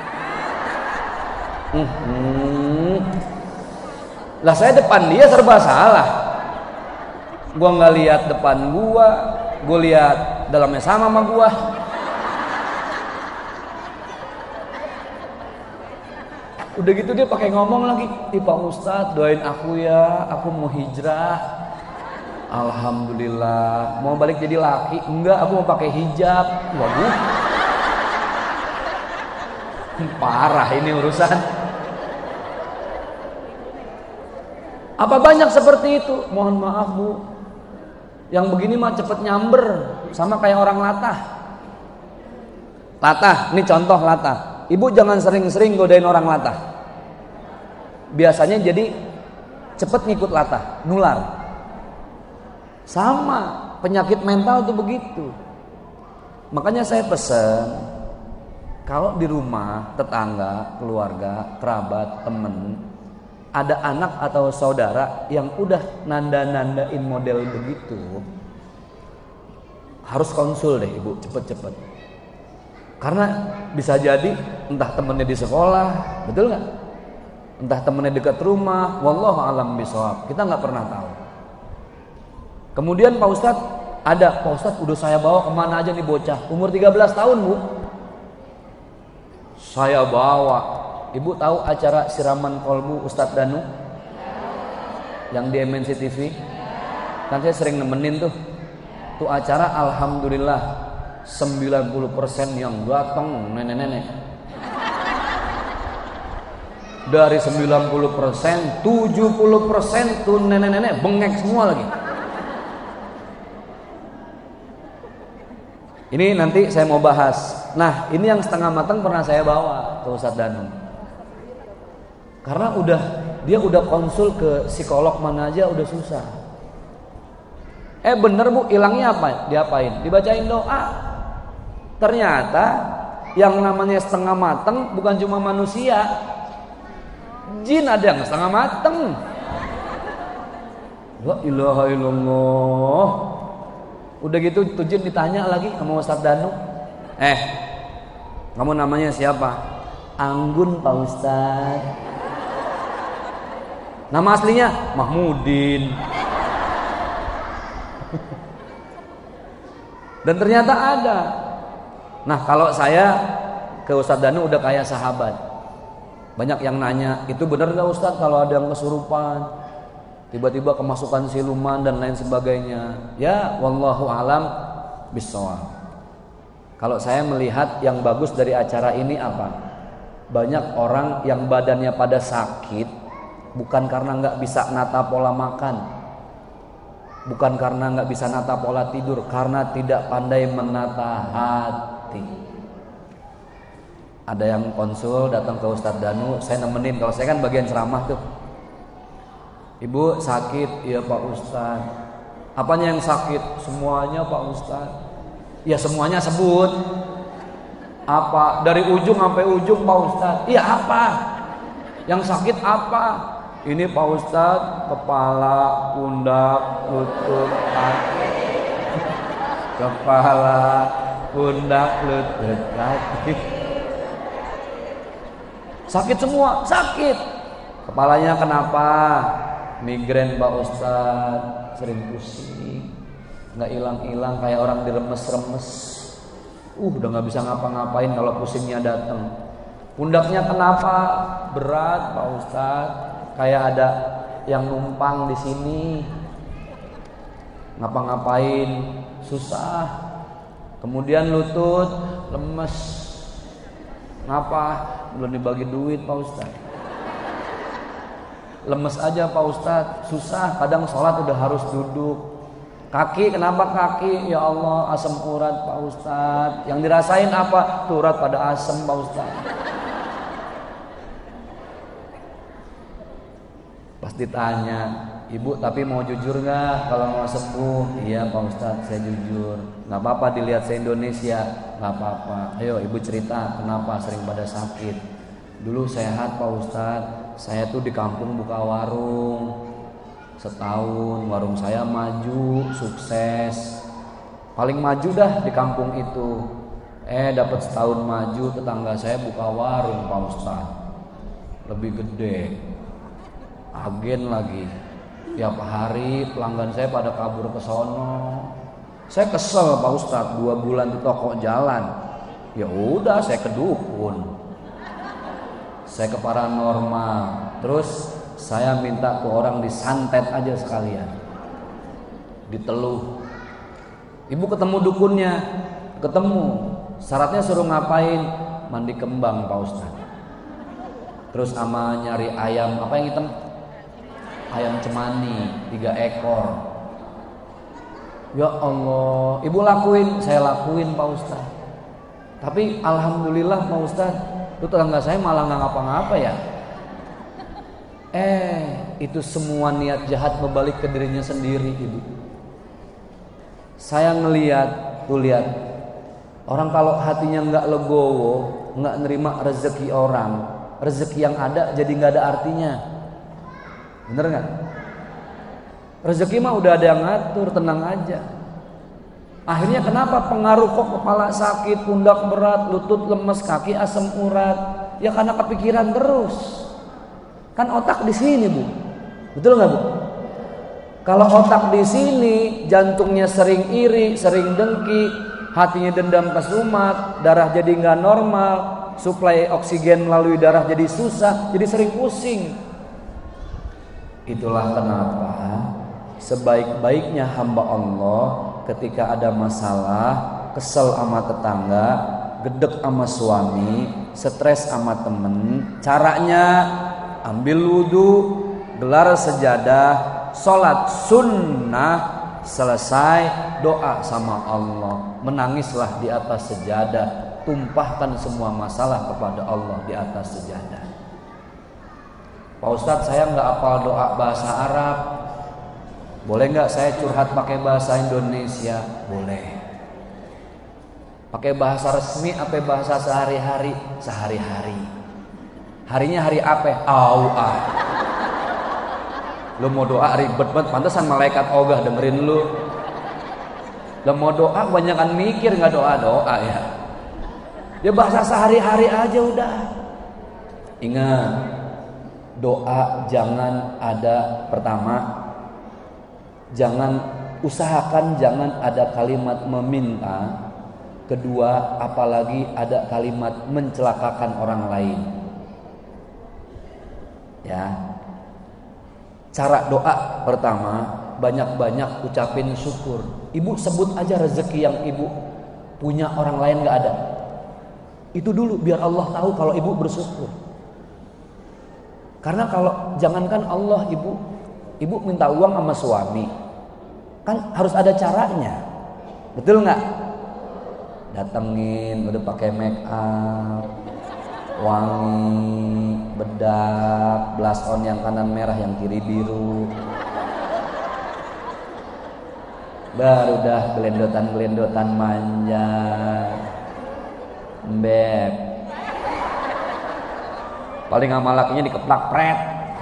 [SPEAKER 1] Hmm, hmm. Lah saya depan dia serba salah. Gua nggak lihat depan gua, gua lihat dalamnya sama sama gua. Udah gitu dia pakai ngomong lagi, "Ih Pak Ustadz doain aku ya, aku mau hijrah." Alhamdulillah. Mau balik jadi laki? Enggak, aku mau pakai hijab. Waduh. Parah ini urusan. Apa banyak seperti itu? Mohon maaf Bu, yang begini mah cepet nyamber, sama kayak orang latah. Latah, ini contoh latah. Ibu jangan sering-sering godain orang latah. Biasanya jadi cepet ngikut latah, nular. Sama penyakit mental tuh begitu. Makanya saya pesan, kalau di rumah, tetangga, keluarga, kerabat, temen, ada anak atau saudara yang udah nanda-nandain model begitu, harus konsul deh ibu, cepet-cepet. Karena bisa jadi entah temennya di sekolah, betul nggak? Entah temennya dekat rumah, wallahu alam bisawab. Kita nggak pernah tahu. Kemudian Pak Ustadz, ada Pak Ustadz udah saya bawa kemana aja nih bocah, umur tiga belas tahun Bu. Saya bawa. Ibu tahu acara siraman kolbu Ustadz Danu yang di M N C T V? Kan saya sering nemenin tuh. Tuh acara alhamdulillah sembilan puluh persen yang datang nenek-nenek. Dari sembilan puluh persen, tujuh puluh persen tuh nenek-nenek bengek semua lagi. Ini nanti saya mau bahas. Nah, ini yang setengah matang pernah saya bawa ke Ustadz Danu. Karena udah dia udah konsul ke psikolog mana aja udah susah. Eh bener Bu, hilangnya apa? Diapain? Dibacain doa. Ternyata yang namanya setengah mateng bukan cuma manusia, jin ada yang setengah mateng. La ilaha illallah. Udah gitu tuh jin ditanya lagi sama Ustadz Danu, eh kamu namanya siapa? Anggun Pak Ustadz. Nama aslinya Mahmudin. Dan ternyata ada. Nah kalau saya ke Ustadz Danu udah kayak sahabat. Banyak yang nanya, itu benar gak Ustadz kalau ada yang kesurupan, tiba-tiba kemasukan siluman dan lain sebagainya? Ya wallahu alam bissawab. Kalau saya melihat yang bagus dari acara ini apa? Banyak orang yang badannya pada sakit, bukan karena gak bisa nata pola makan, bukan karena gak bisa nata pola tidur, karena tidak pandai menata hati. Ada yang konsul datang ke Ustadz Danu, saya nemenin. Kalau saya kan bagian ceramah tuh. Ibu sakit, iya Pak Ustadz. Apanya yang sakit? Semuanya Pak Ustadz. Ya semuanya sebut. Apa? Dari ujung sampai ujung Pak Ustadz. Iya apa? Yang sakit apa? Ini Pak Ustadz, kepala, pundak, lutut, kaki. Kepala, pundak, lutut, kaki. Sakit semua, sakit. Kepalanya kenapa? Migrain Pak Ustadz, sering pusing, nggak hilang-hilang, kayak orang diremes-remes. Uh, udah nggak bisa ngapa-ngapain kalau pusingnya datang. Pundaknya kenapa? Berat Pak Ustadz, kayak ada yang numpang di sini. Ngapa-ngapain susah. Kemudian lutut lemes. Ngapa? Belum dibagi duit Pak Ustadz. Lemes aja Pak Ustadz, susah, kadang sholat udah harus duduk. Kaki, kenapa kaki? Ya Allah, asam urat Pak Ustadz. Yang dirasain apa? Turat pada asam Pak Ustadz. Pas ditanya, Ibu tapi mau jujur gak kalau mau sembuh? Iya Pak Ustadz, saya jujur. Gak apa-apa dilihat se-Indonesia, gak apa-apa. Ayo Ibu cerita kenapa sering pada sakit. Dulu sehat Pak Ustadz, saya tuh di kampung buka warung. Setahun warung saya maju, sukses. Paling maju dah di kampung itu. Eh dapat setahun maju, tetangga saya buka warung Pak Ustadz, lebih gede, agen lagi. Tiap hari pelanggan saya pada kabur ke sono. Saya kesel Pak Ustadz, dua bulan di toko jalan. Ya udah saya ke dukun, saya ke paranormal. Terus saya minta ke orang disantet aja sekalian, diteluh. Ibu ketemu dukunnya, ketemu. Syaratnya suruh ngapain? Mandi kembang Pak Ustadz. Terus sama nyari ayam, apa yang hitam? ayam cemani tiga ekor. Ya Allah, ibu lakuin, saya lakuin Pak Ustaz. Tapi alhamdulillah Pak Ustaz, itu tetangga saya malah nggak ngapa-ngapa ya. Eh, itu semua niat jahat berbalik ke dirinya sendiri, ibu. Saya ngelihat, tuh lihat, orang kalau hatinya nggak legowo, nggak nerima rezeki orang, rezeki yang ada jadi nggak ada artinya. Bener nggak? Rezeki mah udah ada yang ngatur, tenang aja. Akhirnya kenapa pengaruh kok kepala sakit, pundak berat, lutut lemes, kaki asam urat? Ya karena kepikiran terus. Kan otak di sini, Bu. Betul nggak, Bu? Kalau otak di sini, jantungnya sering iri, sering dengki, hatinya dendam kesumat, darah jadi nggak normal, suplai oksigen melalui darah jadi susah, jadi sering pusing. Itulah kenapa sebaik-baiknya hamba Allah ketika ada masalah, kesel sama tetangga, gedek sama suami, stres sama temen, caranya ambil wudhu, gelar sejadah, sholat sunnah, selesai doa sama Allah, menangislah di atas sejadah, tumpahkan semua masalah kepada Allah di atas sejadah. Pak Ustadz, saya nggak hafal doa bahasa Arab, boleh nggak saya curhat pakai bahasa Indonesia? Boleh. Pakai bahasa resmi apa bahasa sehari-hari? Sehari-hari. Harinya hari apa? Au ah. Lu mau doa ribet banget, pantesan malaikat ogah dengerin lu. Lu mau doa kebanyakan mikir, nggak doa-doa ya. Ya bahasa sehari-hari aja udah. Ingat, doa jangan ada pertama, jangan usahakan jangan ada kalimat meminta. Kedua, apalagi ada kalimat mencelakakan orang lain. Ya. Cara doa pertama, banyak-banyak ucapin syukur. Ibu sebut aja rezeki yang ibu punya orang lain gak ada. Itu dulu biar Allah tahu kalau ibu bersyukur. Karena kalau jangankan Allah, ibu ibu minta uang sama suami, kan harus ada caranya. Betul nggak? Datengin udah pakai make up, wangi, bedak, blush on yang kanan merah yang kiri biru. Baru dah gelendotan-gelendotan manja. Beb. Paling sama lakinya dikeplak pret.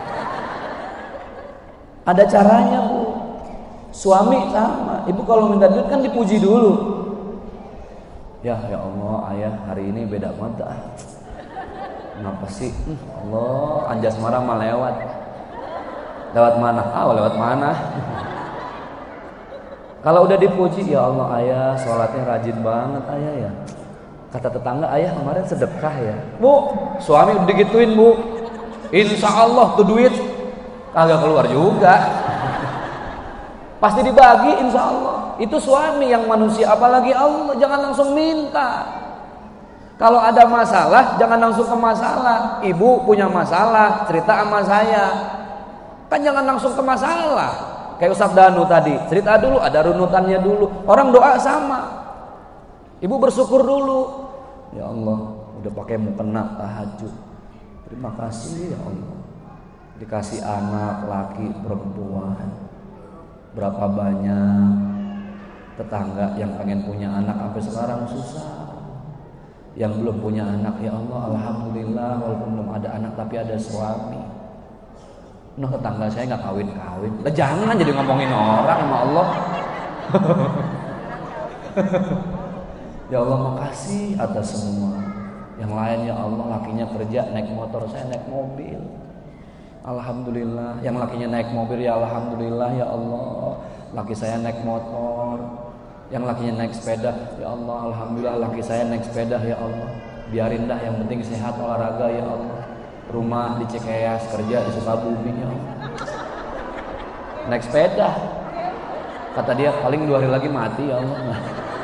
[SPEAKER 1] Ada caranya, Bu. Suami sama, ibu kalau minta duit kan dipuji dulu. Ya, ya Allah, ayah hari ini beda banget ah. Kenapa sih? Hmm, Allah, anjas marah mah lewat. Lewat mana? Ah, lewat mana? Kalau udah dipuji, ya Allah ayah, sholatnya rajin banget ayah ya. Kata tetangga, ayah kemarin sedekah ya. Bu, suami udah digituin bu, insya Allah tuh duit kagak keluar juga. Pasti dibagi insya Allah. Itu suami yang manusia, apalagi Allah. Jangan langsung minta. Kalau ada masalah, jangan langsung ke masalah. Ibu punya masalah, cerita sama saya. Kan jangan langsung ke masalah. Kayak Ustaz Danu tadi, cerita dulu, ada runutannya dulu. Orang doa sama. Ibu bersyukur dulu. Ya Allah, udah pakai mukena tahajud. Terima kasih ya Allah. Dikasih anak, laki, perempuan. Berapa banyak tetangga yang pengen punya anak sampai sekarang susah. Yang belum punya anak, ya Allah, alhamdulillah walaupun belum ada anak tapi ada suami. Nah, tetangga saya nggak kawin-kawin. Lah jangan jadi ngomongin orang sama Allah. Ya Allah, makasih atas semua. Yang lain ya Allah, lakinya kerja naik motor, saya naik mobil. Alhamdulillah. Yang lakinya naik mobil, ya alhamdulillah ya Allah. Laki saya naik motor. Yang lakinya naik sepeda, ya Allah, alhamdulillah laki saya naik sepeda ya Allah. Biarin dah, yang penting sehat, olahraga ya Allah. Rumah di Cikeas, kerja di Sukabumi ya Allah. Naik sepeda. Kata dia paling dua hari lagi mati ya Allah.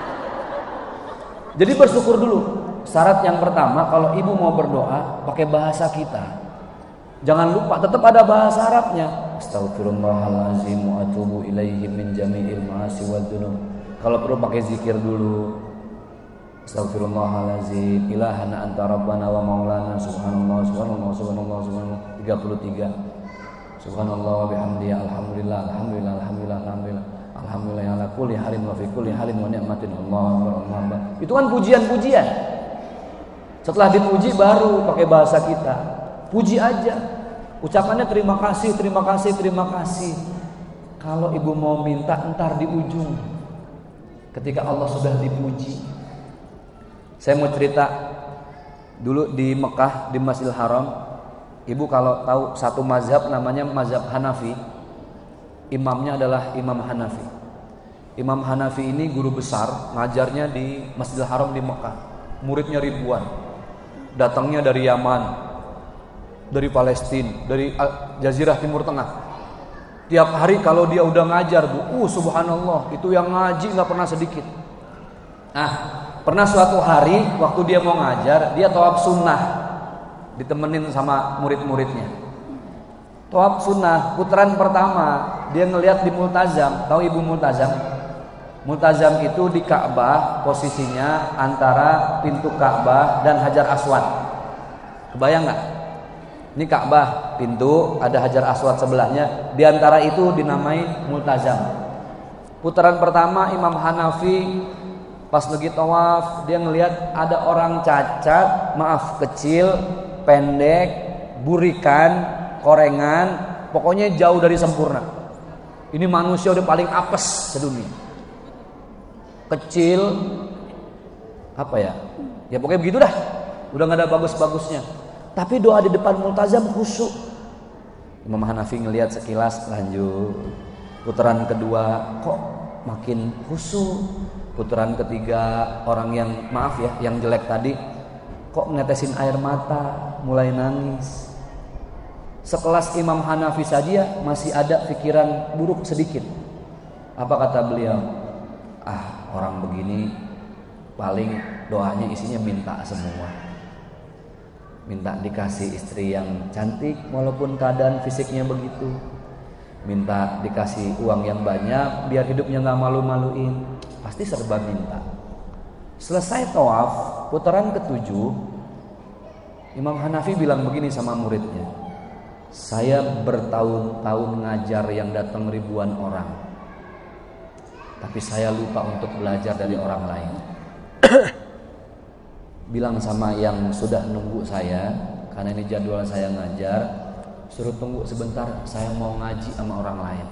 [SPEAKER 1] Jadi bersyukur dulu. Syarat yang pertama, kalau ibu mau berdoa pakai bahasa kita. Jangan lupa tetap ada bahasa Arabnya. Astaghfirullahalazim wa atubu ilaihi min jami'il ma'asi wad dzunub. Kalau perlu pakai zikir dulu. Astaghfirullahalazim ilahana anta rabbana wa maulana subhanallah subhanallah subhanallah subhanallah tiga puluh tiga. Subhanallah wa bihamdihi alhamdulillah alhamdulillah alhamdulillah alhamdulillah alhamdulillah ala kulli halin wa fi kulli halin wa ni'matin Allahu akbar Allahu akbar. Itu kan pujian-pujian. Setelah dipuji baru pakai bahasa kita. Puji aja. Ucapannya terima kasih, terima kasih, terima kasih. Kalau ibu mau minta entar di ujung. Ketika Allah sudah dipuji. Saya mau cerita dulu di Mekah, di Masjidil Haram. Ibu kalau tahu satu mazhab namanya mazhab Hanafi. Imamnya adalah Imam Hanafi. Imam Hanafi ini guru besar, ngajarnya di Masjidil Haram di Mekah. Muridnya ribuan. Datangnya dari Yaman, dari Palestina, dari Jazirah Timur Tengah. Tiap hari kalau dia udah ngajar, Bu, uh subhanallah, itu yang ngaji nggak pernah sedikit. Nah, pernah suatu hari waktu dia mau ngajar, dia tawaf sunnah, ditemenin sama murid-muridnya. Tawaf sunnah, putaran pertama, dia ngelihat di Multazam. Tahu ibu Multazam? Multazam itu di Ka'bah, posisinya antara pintu Ka'bah dan Hajar Aswad. Kebayang nggak? Ini Ka'bah, pintu, ada Hajar Aswad sebelahnya. Di antara itu dinamai Multazam. Putaran pertama Imam Hanafi pas lagi tawaf, dia ngelihat ada orang cacat, maaf kecil, pendek, burikan, korengan, pokoknya jauh dari sempurna. Ini manusia udah paling apes sedunia. Kecil, apa ya? Ya pokoknya begitu dah. Udah nggak ada bagus-bagusnya. Tapi doa di depan Multazam khusyuk. Imam Hanafi ngelihat sekilas, lanjut. Putaran kedua kok makin khusyuk. Putaran ketiga orang yang maaf ya, yang jelek tadi kok netesin air mata, mulai nangis. Sekelas Imam Hanafi saja masih ada pikiran buruk sedikit. Apa kata beliau? Ah, orang begini paling doanya isinya minta semua. Minta dikasih istri yang cantik walaupun keadaan fisiknya begitu. Minta dikasih uang yang banyak biar hidupnya gak malu-maluin. Pasti serba minta. Selesai tawaf, putaran ketujuh, Imam Hanafi bilang begini sama muridnya. Saya bertahun-tahun ngajar yang datang ribuan orang, tapi saya lupa untuk belajar dari orang lain. Bilang sama yang sudah nunggu saya, karena ini jadwal saya ngajar, suruh tunggu sebentar, saya mau ngaji sama orang lain.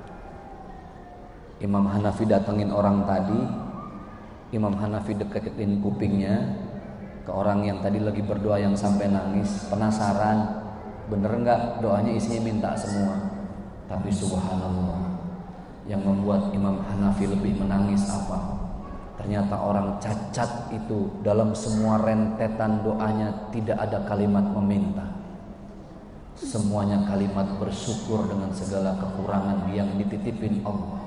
[SPEAKER 1] Imam Hanafi datengin orang tadi. Imam Hanafi deketin kupingnya ke orang yang tadi lagi berdoa yang sampai nangis. Penasaran, bener gak doanya isinya minta semua? Tapi subhanallah, yang membuat Imam Hanafi lebih menangis apa? Ternyata orang cacat itu dalam semua rentetan doanya tidak ada kalimat meminta. Semuanya kalimat bersyukur dengan segala kekurangan yang dititipin Allah.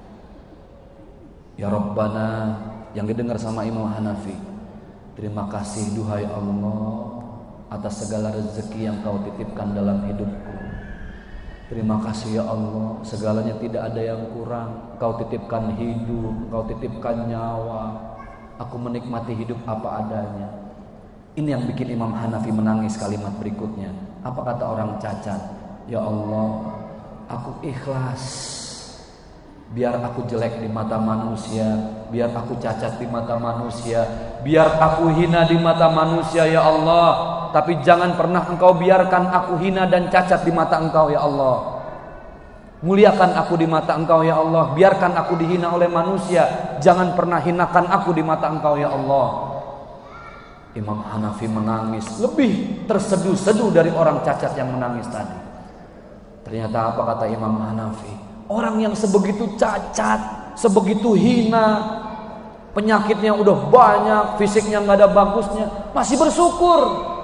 [SPEAKER 1] Ya Rabbana, yang didengar sama Imam Hanafi. Terima kasih duhai Allah atas segala rezeki yang kau titipkan dalam hidupku. Terima kasih ya Allah, segalanya tidak ada yang kurang. Kau titipkan hidup, kau titipkan nyawa. Aku menikmati hidup apa adanya. Ini yang bikin Imam Hanafi menangis kalimat berikutnya. Apa kata orang cacat? Ya Allah, aku ikhlas. Biar aku jelek di mata manusia, biar aku cacat di mata manusia, biar aku hina di mata manusia ya Allah. Tapi jangan pernah engkau biarkan aku hina dan cacat di mata engkau ya Allah. Muliakan aku di mata engkau ya Allah. Biarkan aku dihina oleh manusia, jangan pernah hinakan aku di mata engkau ya Allah. Imam Hanafi menangis lebih terseduh-seduh dari orang cacat yang menangis tadi. Ternyata apa kata Imam Hanafi? Orang yang sebegitu cacat, sebegitu hina, penyakitnya udah banyak, fisiknya gak ada bagusnya, masih bersyukur.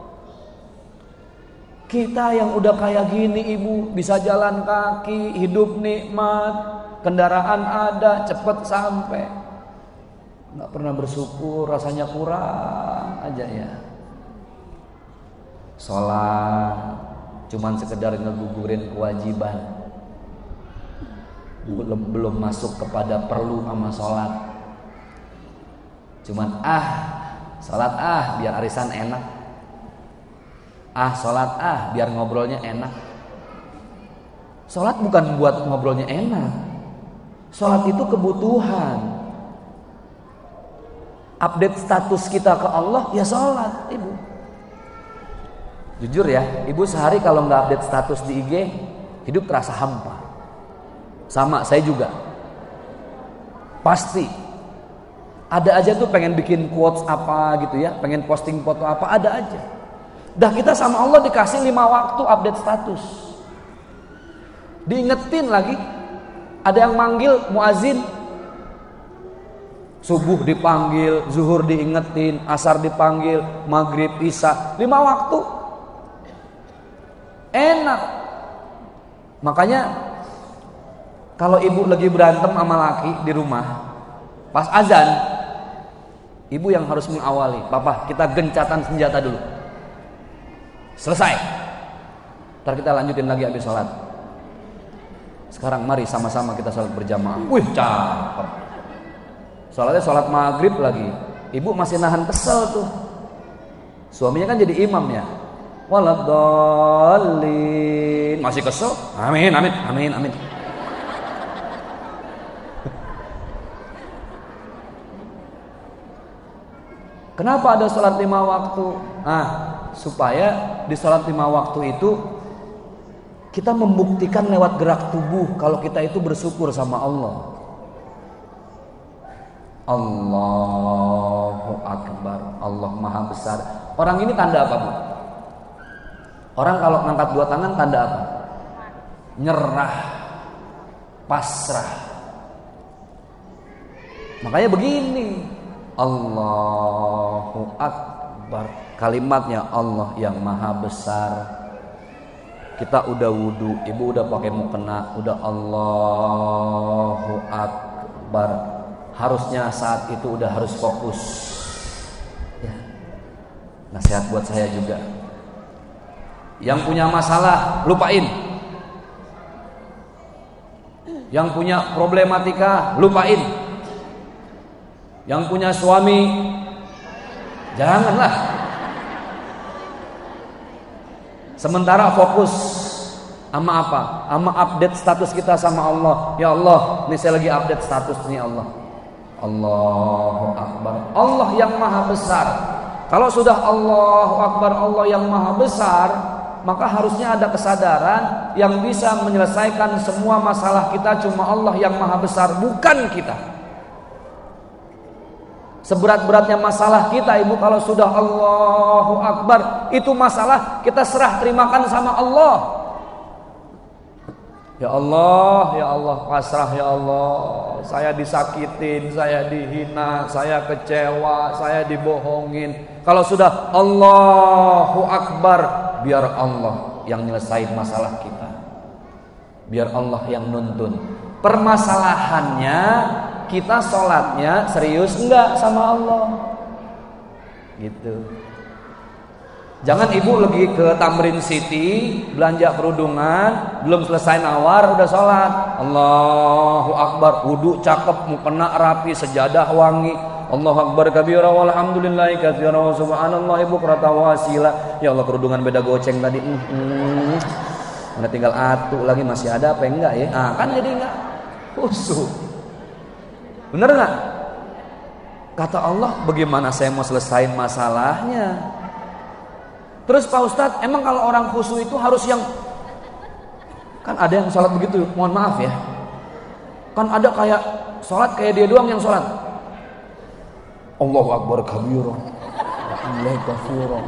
[SPEAKER 1] Kita yang udah kayak gini ibu, bisa jalan kaki, hidup nikmat, kendaraan ada, cepet sampai, nggak pernah bersyukur, rasanya kurang aja ya. Sholat cuman sekedar ngegugurin kewajiban, belum belum masuk kepada perlu sama sholat. Cuman ah sholat ah biar arisan enak, ah sholat ah biar ngobrolnya enak. Sholat bukan buat ngobrolnya enak, sholat itu kebutuhan. Update status kita ke Allah ya sholat, ibu. Jujur ya, ibu sehari kalau nggak update status di I G, hidup terasa hampa. Sama saya juga. Pasti ada aja tuh pengen bikin quotes apa gitu ya, pengen posting foto apa, ada aja. Dah kita sama Allah dikasih lima waktu update status. Diingetin lagi, ada yang manggil muazin, subuh dipanggil, zuhur diingetin, asar dipanggil, maghrib, isya, lima waktu. Enak. Makanya kalau ibu lagi berantem sama laki di rumah, pas azan, ibu yang harus mengawali. Papa, kita gencatan senjata dulu. Selesai. Ntar kita lanjutin lagi habis sholat. Sekarang mari sama-sama kita sholat berjamaah. Wih, cakep. Sholatnya sholat maghrib lagi. Ibu masih nahan kesel tuh. Suaminya kan jadi imam ya. Waladhdallin. Masih kesel? Amin, amin, amin, amin. Kenapa ada sholat lima waktu? Ah, supaya di sholat lima waktu itu kita membuktikan lewat gerak tubuh kalau kita itu bersyukur sama Allah. Allahu Akbar, Allah Maha Besar. Orang ini tanda apa, Bu? Orang kalau ngangkat dua tangan tanda apa? Nyerah, pasrah. Makanya begini, Allahu Akbar. Kalimatnya Allah yang Maha Besar. Kita udah wudu, ibu udah pakai mukena, udah Allahu Akbar. Harusnya saat itu udah harus fokus. Ya. Nasihat buat saya juga. Yang punya masalah lupain. Yang punya problematika lupain. Yang punya suami janganlah. Sementara fokus sama apa? Sama update status kita sama Allah. Ya Allah, ini saya lagi update status nih Allah. Allahu Akbar. Allah yang Maha Besar. Kalau sudah Allahu Akbar, Allah yang Maha Besar, maka harusnya ada kesadaran yang bisa menyelesaikan semua masalah kita cuma Allah yang Maha Besar, bukan kita. Seberat-beratnya masalah kita, ibu, kalau sudah Allahu Akbar, itu masalah kita serah terimakan sama Allah. Ya Allah, ya Allah, pasrah ya Allah. Saya disakitin, saya dihina, saya kecewa, saya dibohongin. Kalau sudah Allahu Akbar, biar Allah yang nyelesain masalah kita. Biar Allah yang nuntun. Permasalahannya, kita sholatnya serius enggak sama Allah? Gitu. Jangan ibu lagi ke Tamrin City belanja kerudungan, belum selesai nawar udah sholat. Allahu Akbar, wudu cakep, mukena rapi, sejadah wangi. Allahu Akbar kabira walhamdulillahi katsira wa subhanallahi bukratan wa asila. Ya Allah, kerudungan beda goceng tadi. Hmm, hmm. Mana tinggal atu lagi, masih ada apa enggak ya? Ah, kan jadi enggak khusyuk. Bener enggak? Kata Allah, bagaimana saya mau selesain masalahnya? Terus Pak Ustadz, emang kalau orang khusyuk itu harus yang, kan ada yang sholat begitu, mohon maaf ya, kan ada kayak sholat kayak dia doang yang sholat. Allahu Akbar kabira, Allahu ghafura.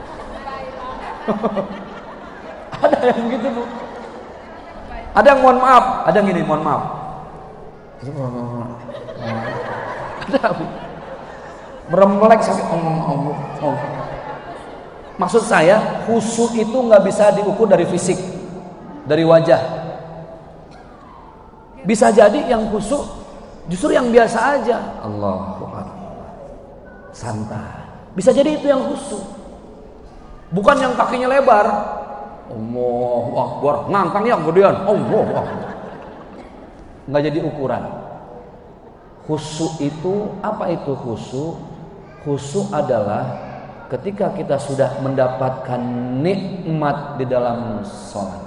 [SPEAKER 1] Ada yang begitu, Bu. Ada yang mohon maaf, ada yang gini, mohon maaf. Ada, Bu. Meremlek sampai Allah, Allah, Allah. Maksud saya, khusyuk itu nggak bisa diukur dari fisik, dari wajah. Bisa jadi yang khusyuk justru yang biasa aja. Allahu Akbar, santai. Bisa jadi itu yang khusyuk, bukan yang kakinya lebar. Allahu Akbar, ngangkang yang gedean, Allahu Akbar. Nggak jadi ukuran. Khusyuk itu, apa itu khusyuk? Khusyuk adalah ketika kita sudah mendapatkan nikmat di dalam sholat,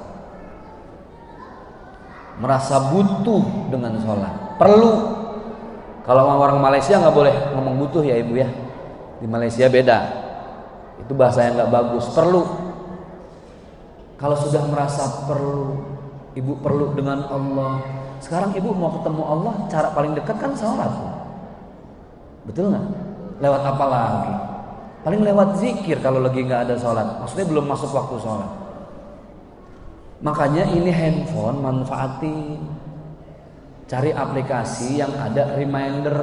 [SPEAKER 1] merasa butuh dengan sholat, perlu. Kalau orang Malaysia nggak boleh ngomong butuh ya ibu ya, di Malaysia beda, itu bahasa yang nggak bagus. Perlu. Kalau sudah merasa perlu, ibu perlu dengan Allah. Sekarang ibu mau ketemu Allah, cara paling dekat kan sholat, betul nggak? Lewat apa lagi? Paling lewat zikir kalau lagi nggak ada sholat. Maksudnya belum masuk waktu sholat. Makanya ini handphone manfaatin. Cari aplikasi yang ada reminder.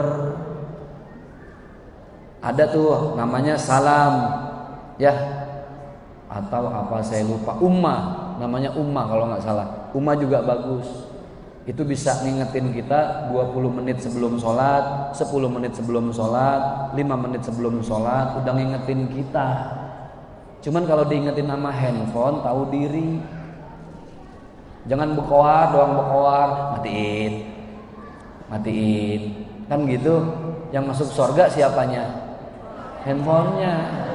[SPEAKER 1] Ada tuh namanya Salam, ya. Atau apa saya lupa. Ummah, namanya Ummah kalau nggak salah. Ummah juga bagus. Itu bisa ngingetin kita dua puluh menit sebelum sholat, sepuluh menit sebelum sholat, lima menit sebelum sholat, udah ngingetin kita. Cuman kalau diingetin sama handphone, tahu diri. Jangan bekoar doang, bekoar, matiin, matiin, kan gitu. Yang masuk surga siapanya? Handphonenya.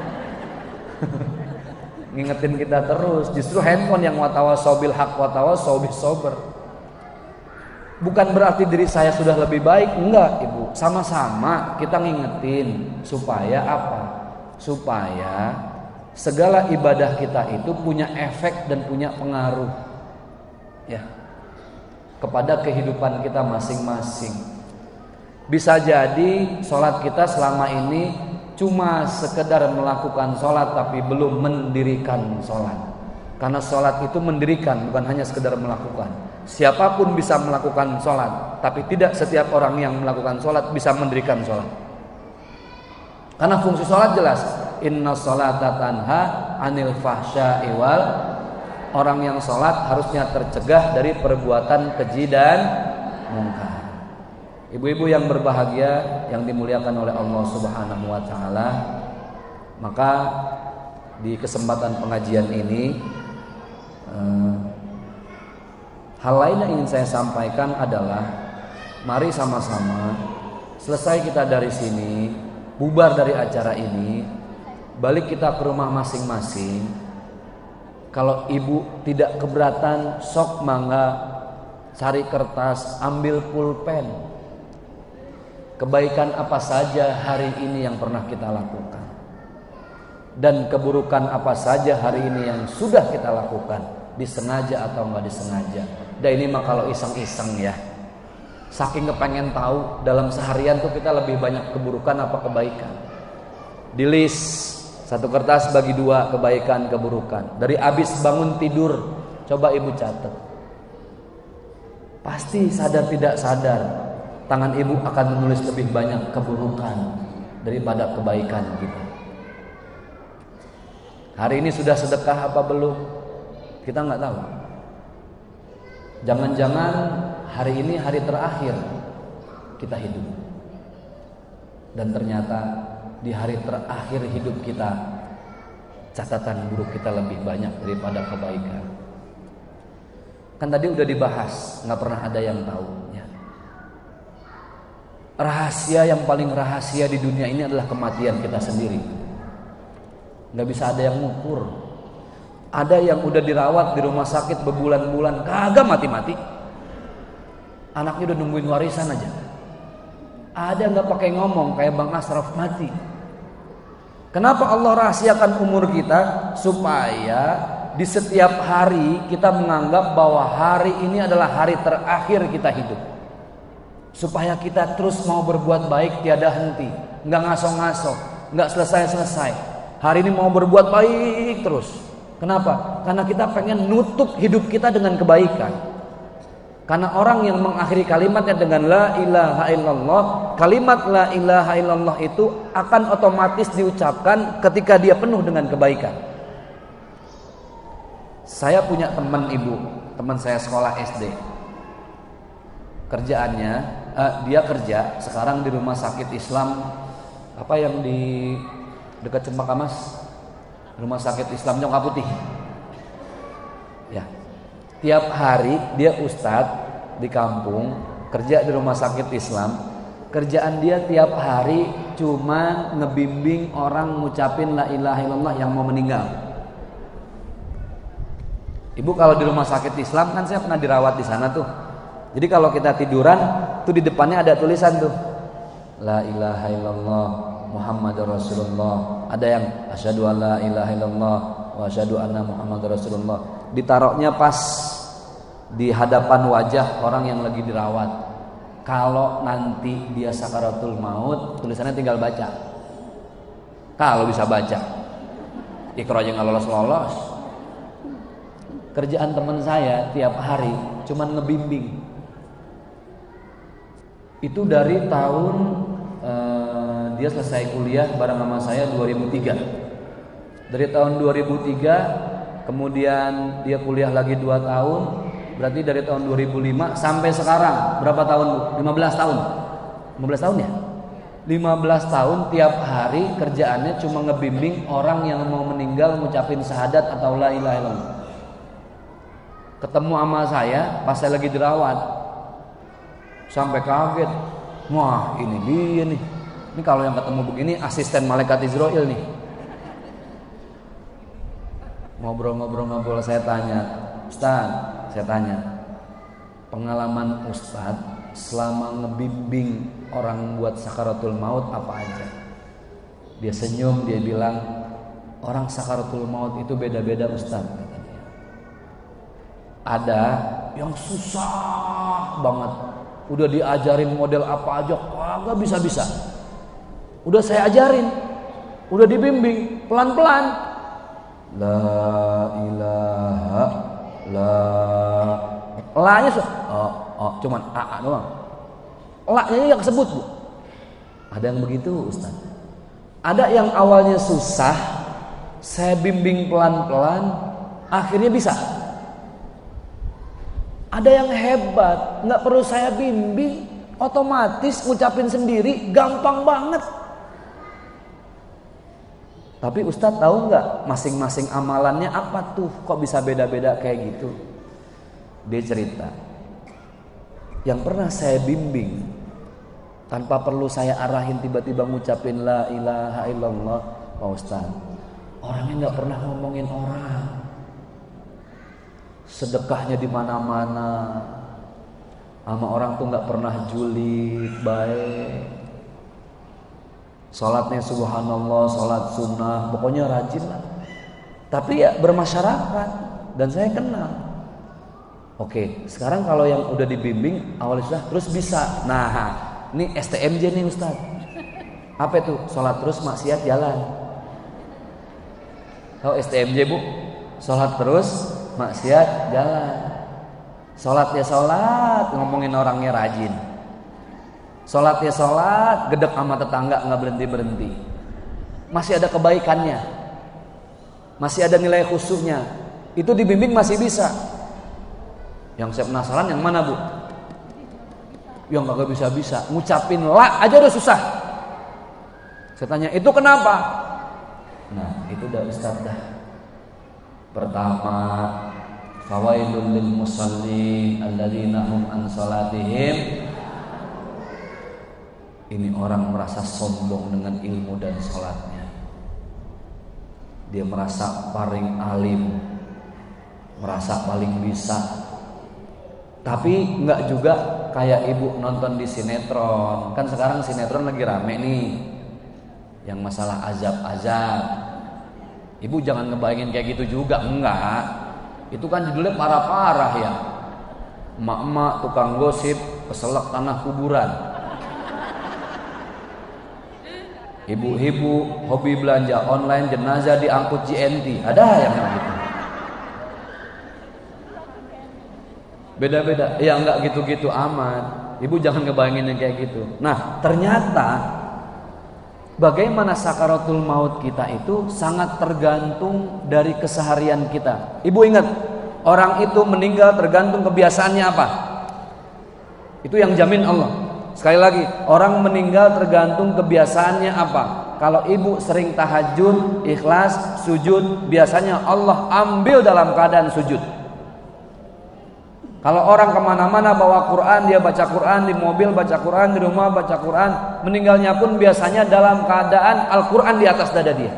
[SPEAKER 1] Ngingetin kita terus. Justru handphone yang watawasau bil haq watawasau bis sabr. Bukan berarti diri saya sudah lebih baik, enggak ibu. Sama-sama kita ngingetin supaya apa? Supaya segala ibadah kita itu punya efek dan punya pengaruh, ya, kepada kehidupan kita masing-masing. Bisa jadi sholat kita selama ini cuma sekedar melakukan sholat tapi belum mendirikan sholat. Karena sholat itu mendirikan, bukan hanya sekedar melakukan. Siapapun bisa melakukan sholat, tapi tidak setiap orang yang melakukan sholat bisa mendirikan sholat. Karena fungsi sholat jelas, inna sholata tanha anil fahsya'i wal. Orang yang sholat harusnya tercegah dari perbuatan keji dan mungkar. Ibu-ibu yang berbahagia, yang dimuliakan oleh Allah Subhanahu wa taala, maka di kesempatan pengajian ini eh, hal lain yang ingin saya sampaikan adalah mari sama-sama selesai kita dari sini, bubar dari acara ini, balik kita ke rumah masing-masing. Kalau ibu tidak keberatan, sok mangga cari kertas, ambil pulpen. Kebaikan apa saja hari ini yang pernah kita lakukan, dan keburukan apa saja hari ini yang sudah kita lakukan, disengaja atau nggak disengaja. Dan ini mah kalau iseng-iseng ya, saking kepengen tahu dalam seharian tuh kita lebih banyak keburukan apa kebaikan. Di list satu kertas bagi dua, kebaikan keburukan. Dari abis bangun tidur, coba ibu catat. Pasti sadar tidak sadar, tangan ibu akan menulis lebih banyak keburukan daripada kebaikan kita. Hari ini sudah sedekah apa belum? Kita nggak tahu. Jangan-jangan hari ini hari terakhir kita hidup, dan ternyata di hari terakhir hidup kita catatan buruk kita lebih banyak daripada kebaikan. Kan tadi udah dibahas, nggak pernah ada yang tahu ya. Rahasia yang paling rahasia di dunia ini adalah kematian kita sendiri. Nggak bisa ada yang ngukur. Ada yang udah dirawat di rumah sakit berbulan-bulan kagak mati-mati. Anaknya udah nungguin warisan aja. Ada nggak pakai ngomong kayak Bang Asraf mati. Kenapa Allah rahasiakan umur kita? Supaya di setiap hari kita menganggap bahwa hari ini adalah hari terakhir kita hidup. Supaya kita terus mau berbuat baik tiada henti, nggak ngaso-ngaso, nggak selesai-selesai. Hari ini mau berbuat baik terus. Kenapa? Karena kita pengen nutup hidup kita dengan kebaikan. Karena orang yang mengakhiri kalimatnya dengan la ilaha illallah, kalimat la ilaha illallah itu akan otomatis diucapkan ketika dia penuh dengan kebaikan. Saya punya teman ibu, teman saya sekolah S D. Kerjaannya, eh, dia kerja sekarang di rumah sakit Islam, apa yang di dekat Cempaka Mas, rumah sakit Islam Congkaputih. Ya. Tiap hari dia ustadz di kampung, kerja di rumah sakit Islam. Kerjaan dia tiap hari cuma ngebimbing orang ngucapin la ilaha illallah yang mau meninggal. Ibu kalau di rumah sakit Islam kan saya pernah dirawat di sana tuh. Jadi kalau kita tiduran tuh di depannya ada tulisan tuh la ilaha illallah Muhammadur Rasulullah. Ada yang asyhadu alla ilaha illallah wa asyhadu anna Muhammadar Rasulullah. Ditaruhnya pas di hadapan wajah orang yang lagi dirawat. Kalau nanti dia sakaratul maut, tulisannya tinggal baca. Kalau bisa baca, Iqra aja nggak lolos-lolos. Kerjaan teman saya tiap hari cuman ngebimbing. Itu dari tahun eh, dia selesai kuliah bareng sama saya dua ribu tiga. Dari tahun dua ribu tiga kemudian dia kuliah lagi dua tahun. Berarti dari tahun dua ribu lima sampai sekarang berapa tahun Bu? lima belas tahun. lima belas tahun ya? lima belas tahun tiap hari kerjaannya cuma ngebimbing orang yang mau meninggal ngucapin syahadat atau la ilaha illallah. Ketemu sama saya pas saya lagi dirawat. Sampai kaget. Wah, ini dia nih. Ini kalau yang ketemu begini asisten malaikat Israel nih. Ngobrol-ngobrol-ngobrol saya tanya, Ustaz, saya tanya, pengalaman Ustaz selama ngebimbing orang buat sakaratul maut apa aja? Dia senyum, dia bilang, orang sakaratul maut itu beda-beda Ustaz. Ada yang susah banget, udah diajarin model apa aja, kagak bisa-bisa. Udah saya ajarin, udah dibimbing pelan-pelan. La ilaha la la-nya oh, oh cuman a, -a doang. La-nya yang kesebut Bu. Ada yang begitu Ustaz. Ada yang awalnya susah, saya bimbing pelan-pelan, akhirnya bisa. Ada yang hebat, nggak perlu saya bimbing, otomatis ngucapin sendiri, gampang banget. Tapi Ustadz tahu nggak masing-masing amalannya apa tuh? Kok bisa beda-beda kayak gitu? Dia cerita, yang pernah saya bimbing tanpa perlu saya arahin tiba-tiba ngucapin la ilaha illallah, Pak Ustadz, orangnya nggak pernah ngomongin orang, sedekahnya di mana-mana, sama orang tuh nggak pernah julid, baik. Salatnya subhanallah, salat sunnah, pokoknya rajin lah. Tapi ya bermasyarakat dan saya kenal. Oke, sekarang kalau yang udah dibimbing awalnya sudah terus bisa. Nah, ini S T M J nih Ustaz. Apa itu? Salat terus maksiat jalan. Tahu S T M J Bu? Salat terus maksiat jalan. Salat ya salat, ngomongin orangnya rajin. Sholat ya sholat, gedek sama tetangga nggak berhenti berhenti. Masih ada kebaikannya, masih ada nilai khusyuknya. Itu dibimbing masih bisa. Yang saya penasaran yang mana Bu? Yang kagak bisa bisa, ngucapin la aja udah susah. Saya tanya itu kenapa? Nah itu udah Ustaz dah. Pertama, fawailul lil musallin alladzina hum an salatihim. Ini orang merasa sombong dengan ilmu dan sholatnya. Dia merasa paling alim, merasa paling bisa. Tapi nggak juga kayak ibu nonton di sinetron. Kan sekarang sinetron lagi rame nih, yang masalah azab-azab. Ibu jangan ngebayangin kayak gitu juga, enggak. Itu kan judulnya parah-parah ya. Emak-emak tukang gosip, keselak tanah kuburan. Ibu-ibu hobi belanja online, jenazah diangkut J N T. Ada yang gitu. Beda-beda. Ya enggak gitu-gitu amat. Ibu jangan ngebayangin yang kayak gitu. Nah, ternyata bagaimana sakaratul maut kita itu sangat tergantung dari keseharian kita. Ibu ingat, orang itu meninggal tergantung kebiasaannya apa? Itu yang jamin Allah. Sekali lagi, orang meninggal tergantung kebiasaannya apa. Kalau ibu sering tahajud, ikhlas, sujud, biasanya Allah ambil dalam keadaan sujud. Kalau orang kemana-mana bawa Quran, dia baca Quran, di mobil baca Quran, di rumah baca Quran, meninggalnya pun biasanya dalam keadaan Al-Quran di atas dada dia.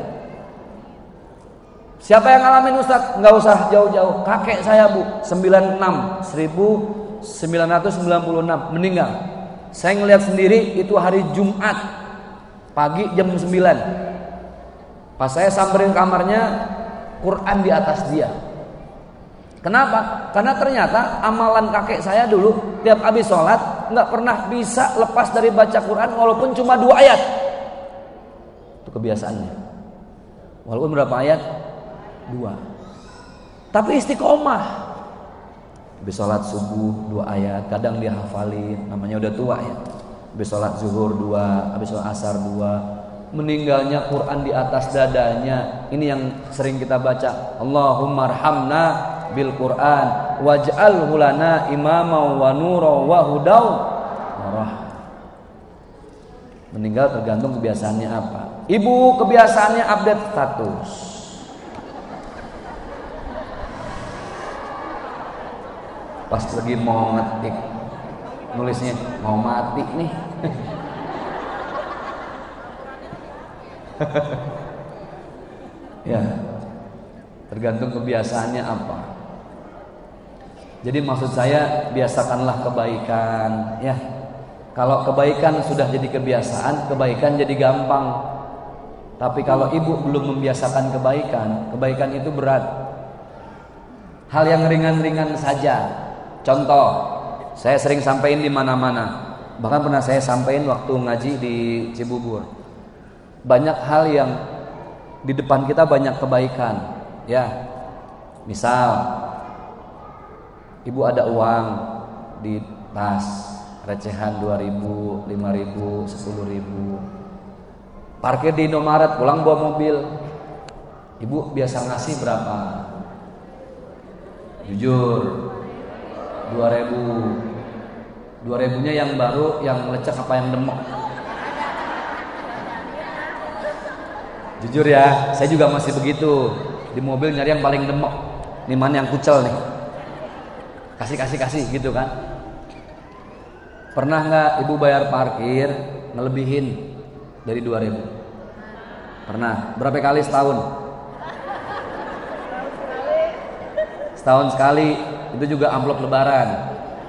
[SPEAKER 1] Siapa yang ngalamin Ustaz? Nggak usah jauh-jauh. Kakek saya Bu, sembilan puluh enam, seribu sembilan ratus sembilan puluh enam, meninggal. Saya ngelihat sendiri itu hari Jumat, pagi jam sembilan. Pas saya samperin kamarnya, Quran di atas dia. Kenapa? Karena ternyata amalan kakek saya dulu tiap habis sholat nggak pernah bisa lepas dari baca Quran walaupun cuma dua ayat. Itu kebiasaannya. Walaupun berapa ayat? Dua. Tapi istiqomah. Habis sholat subuh dua ayat, kadang dia hafalin. Namanya udah tua ya. Habis sholat zuhur dua, habis sholat asar dua. Meninggalnya Quran di atas dadanya. Ini yang sering kita baca. Allahumma arhamna bil Quran waj'alhu lana imama wa nura wa hudaw warah. Meninggal tergantung kebiasaannya apa. Ibu kebiasaannya update status. Pas lagi mau ngetik nulisnya mau mati nih. Ya, tergantung kebiasaannya apa. Jadi maksud saya biasakanlah kebaikan ya. Kalau kebaikan sudah jadi kebiasaan, kebaikan jadi gampang. Tapi kalau ibu belum membiasakan kebaikan, kebaikan itu berat. Hal yang ringan-ringan saja. Contoh, saya sering sampaikan di mana-mana. Bahkan pernah saya sampaikan waktu ngaji di Cibubur. Banyak hal yang di depan kita banyak kebaikan ya. Misal ibu ada uang di tas, recehan dua ribu, lima ribu, sepuluh ribu. Parkir di Indomaret, pulang bawa mobil. Ibu biasa ngasih berapa? Jujur, dua ribu. Dua ribunya yang baru, yang lecek apa yang demok? Jujur ya, saya juga masih begitu. Di mobil nyari yang paling demok. Ini mana yang kucel nih? Kasih kasih kasih gitu kan. Pernah nggak ibu bayar parkir ngelebihin dari dua ribu? Pernah. Berapa kali setahun? Setahun sekali. Itu juga amplop lebaran.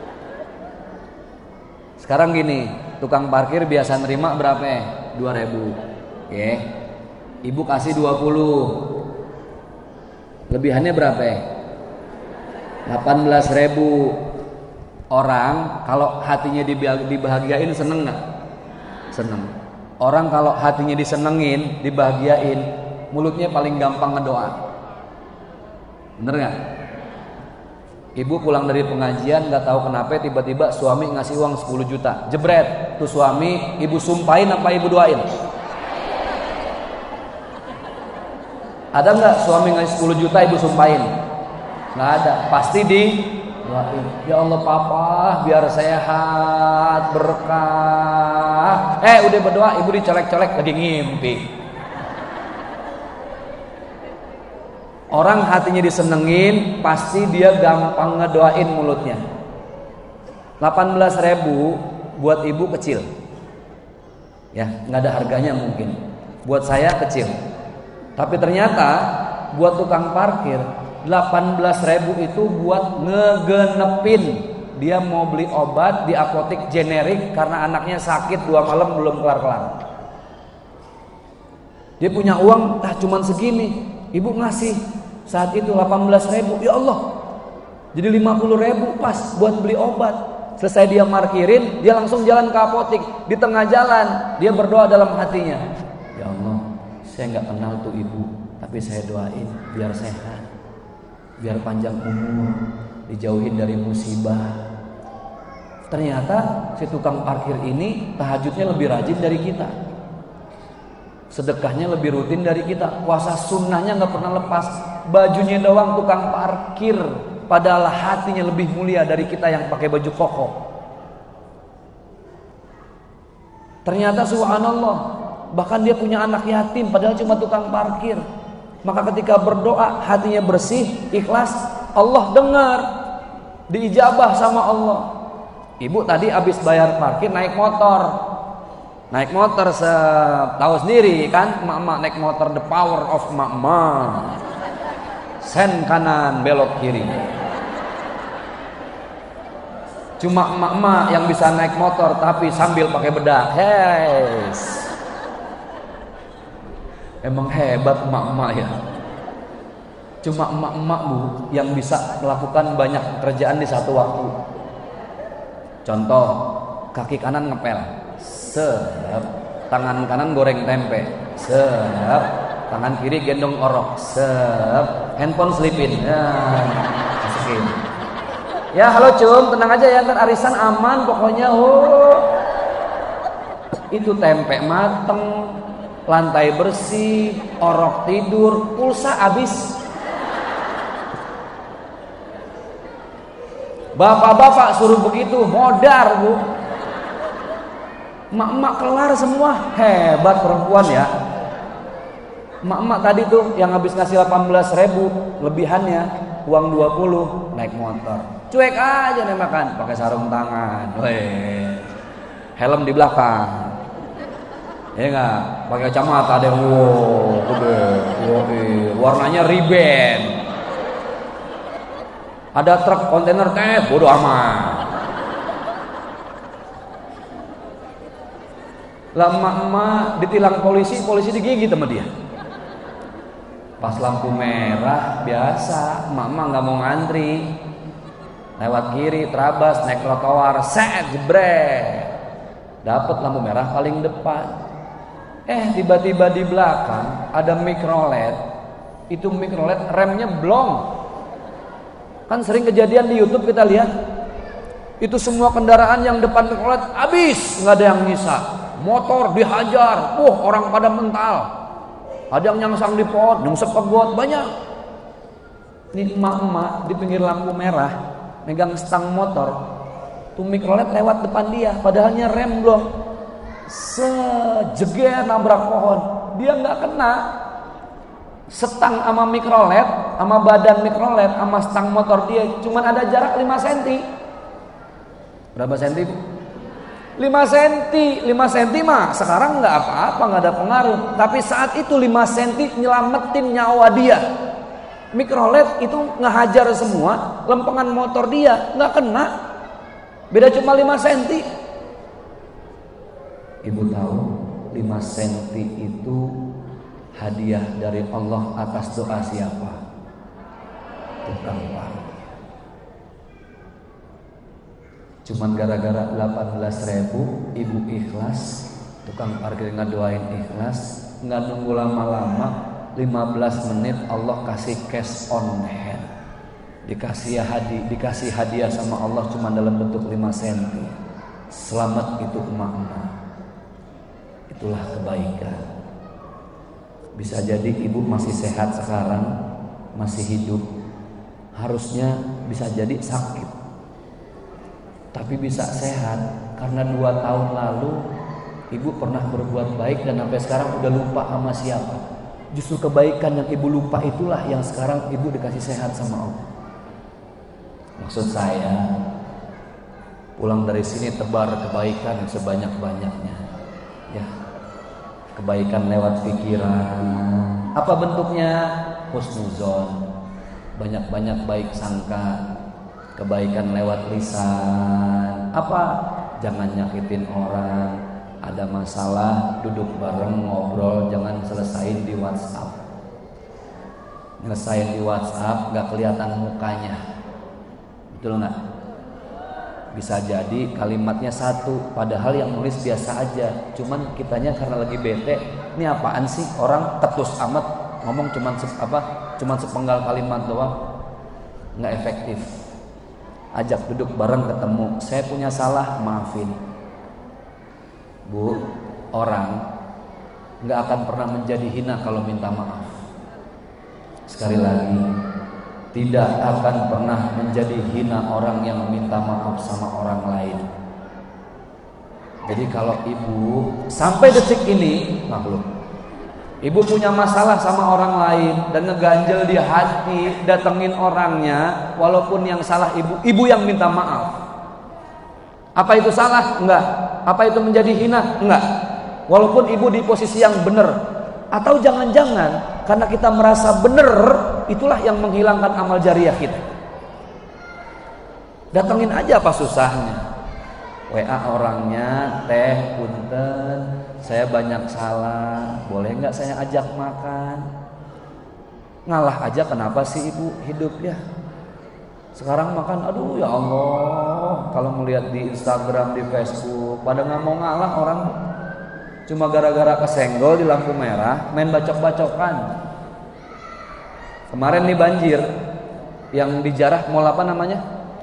[SPEAKER 1] Sekarang gini, tukang parkir biasa nerima berapa? dua ribu. Oke. Ibu kasih dua puluh. Lebihannya berapa? delapan belas ribu. Orang kalau hatinya dibahagiain seneng gak? Seneng. Orang kalau hatinya disenengin, dibahagiain, mulutnya paling gampang ngedoa. Bener gak? Ibu pulang dari pengajian gak tahu kenapa tiba-tiba suami ngasih uang sepuluh juta. Jebret. Tuh suami ibu sumpahin apa ibu doain? Ada gak suami ngasih sepuluh juta ibu sumpahin? Nggak ada, pasti di doain. Ya Allah papa biar sehat berkah. Eh udah berdoa ibu dicolek-colek lagi ngimpi. Orang hatinya disenengin pasti dia gampang ngedoain mulutnya. delapan belas ribu buat ibu kecil ya, nggak ada harganya mungkin. Buat saya kecil. Tapi ternyata buat tukang parkir delapan belas ribu itu buat ngegenepin dia mau beli obat di apotek generik karena anaknya sakit dua malam belum kelar-kelar. Dia punya uang ah cuman segini, ibu ngasih saat itu delapan belas ribu. Ya Allah, jadi lima puluh ribu pas buat beli obat. Selesai dia markirin, dia langsung jalan ke apotek. Di tengah jalan dia berdoa dalam hatinya, ya Allah, saya nggak kenal tuh ibu, tapi saya doain biar sehat, biar panjang umur, dijauhin dari musibah. Ternyata si tukang parkir ini tahajudnya lebih rajin dari kita, sedekahnya lebih rutin dari kita, puasa sunnahnya nggak pernah lepas, bajunya doang tukang parkir, padahal hatinya lebih mulia dari kita yang pakai baju koko. Ternyata subhanallah, bahkan dia punya anak yatim padahal cuma tukang parkir. Maka ketika berdoa hatinya bersih, ikhlas, Allah dengar. diijabah sama Allah. Ibu tadi habis bayar parkir naik motor. Naik motor tahu sendiri kan, emak-emak naik motor, the power of emak-emak. Sen kanan belok kiri. Cuma emak-emak yang bisa naik motor tapi sambil pakai bedak. Yes. Emang hebat emak-emak ya. Cuma emak-emak Bu yang bisa melakukan banyak pekerjaan di satu waktu. Contoh, kaki kanan ngepel, sedap. Tangan kanan goreng tempe, sedap. Tangan kiri gendong orok, sedap. Handphone selipin, ya, masukin. Ya halo cum, tenang aja ya, ntar arisan aman pokoknya. Oh, itu tempe mateng, lantai bersih, orok tidur, pulsa habis. Bapak-bapak suruh begitu, modar Bu. Emak-emak kelar semua. Hebat perempuan ya. Emak-emak tadi tuh yang habis ngasih delapan belas ribu lebihannya, uang dua puluh, naik motor. Cuek aja nih makan, pakai sarung tangan. Weh. Helm di belakang. Ya enggak, pakai kacamata deh. Wow, gede. Warnanya riben. Ada truk kontainer teh, bodo amat. Lah emak-emak ditilang polisi, polisi digigit sama dia. Pas lampu merah biasa, emak-emak nggak mau ngantri. Lewat kiri, terabas, naik trotoar, set, jebret. Dapat lampu merah paling depan. Eh tiba-tiba di belakang ada mikrolet. Itu mikrolet remnya blong. Kan sering kejadian di YouTube kita lihat. Itu semua kendaraan yang depan mikrolet habis, nggak ada yang nyisa. Motor dihajar, wah orang pada mental. Ada yang nyangsang di pot, nyungsep ke got, banyak. Ini emak-emak di pinggir lampu merah megang stang motor. Tuh mikrolet lewat depan dia, padahalnya rem belum. Sejeger nabrak pohon, dia nggak kena. Setang sama mikrolet, sama badan mikrolet, sama stang motor dia cuman ada jarak lima sentimeter. Berapa senti Bu? lima sentimeter. lima sentimeter mah sekarang nggak apa-apa, nggak ada pengaruh. Tapi saat itu lima sentimeter nyelamatin nyawa dia. Mikrolet itu ngehajar semua, lempengan motor dia nggak kena. Beda cuma lima sentimeter. Ibu tahu lima sentimeter itu hadiah dari Allah atas doa siapa? Tukang parkir. Cuman gara-gara delapan belas ribu ibu ikhlas, tukang parkir ngedoain ikhlas, nggak nunggu lama-lama, lima belas menit Allah kasih cash on hand. Dikasih hadiah, dikasih hadiah sama Allah cuma dalam bentuk lima sentimeter. Selamat itu emak-emak. Itulah kebaikan. Bisa jadi ibu masih sehat sekarang, masih hidup. Harusnya bisa jadi sakit. Tapi bisa sehat karena dua tahun lalu ibu pernah berbuat baik dan sampai sekarang udah lupa sama siapa. Justru kebaikan yang ibu lupa itulah yang sekarang ibu dikasih sehat sama Allah. Maksud saya, pulang dari sini tebar kebaikan sebanyak-banyaknya. Ya. Kebaikan lewat pikiran. Apa bentuknya? Husnuzon. Banyak-banyak baik sangka. Kebaikan lewat lisan. Apa? Jangan nyakitin orang. Ada masalah, duduk bareng ngobrol, jangan selesain di WhatsApp. Nyelesain di WhatsApp gak kelihatan mukanya. Betul gak? Bisa jadi kalimatnya satu, padahal yang nulis biasa aja. Cuman kitanya karena lagi bete, ini apaan sih orang ketus amat ngomong cuman se, apa? Cuman sepenggal kalimat doang, nggak efektif. Ajak duduk bareng ketemu. Saya punya salah, maafin. Bu, orang nggak akan pernah menjadi hina kalau minta maaf. Sekali lagi, tidak akan pernah menjadi hina orang yang meminta maaf sama orang lain. Jadi kalau ibu sampai detik ini, maklum, Ibu punya masalah sama orang lain dan ngeganjel di hati, datengin orangnya, walaupun yang salah ibu, ibu yang minta maaf. Apa itu salah? Enggak. Apa itu menjadi hina? Enggak. Walaupun ibu di posisi yang benar. Atau jangan-jangan karena kita merasa benar, itulah yang menghilangkan amal jariah kita. Datengin aja apa susahnya. W A orangnya, teh punten, saya banyak salah, boleh nggak saya ajak makan? Ngalah aja, kenapa sih ibu hidup ya? Sekarang makan, aduh ya Allah, kalau melihat di Instagram, di Facebook, pada nggak mau ngalah orang, cuma gara-gara kesenggol di lampu merah, main bacok-bacokan. Kemarin nih banjir, yang dijarah mall apa namanya?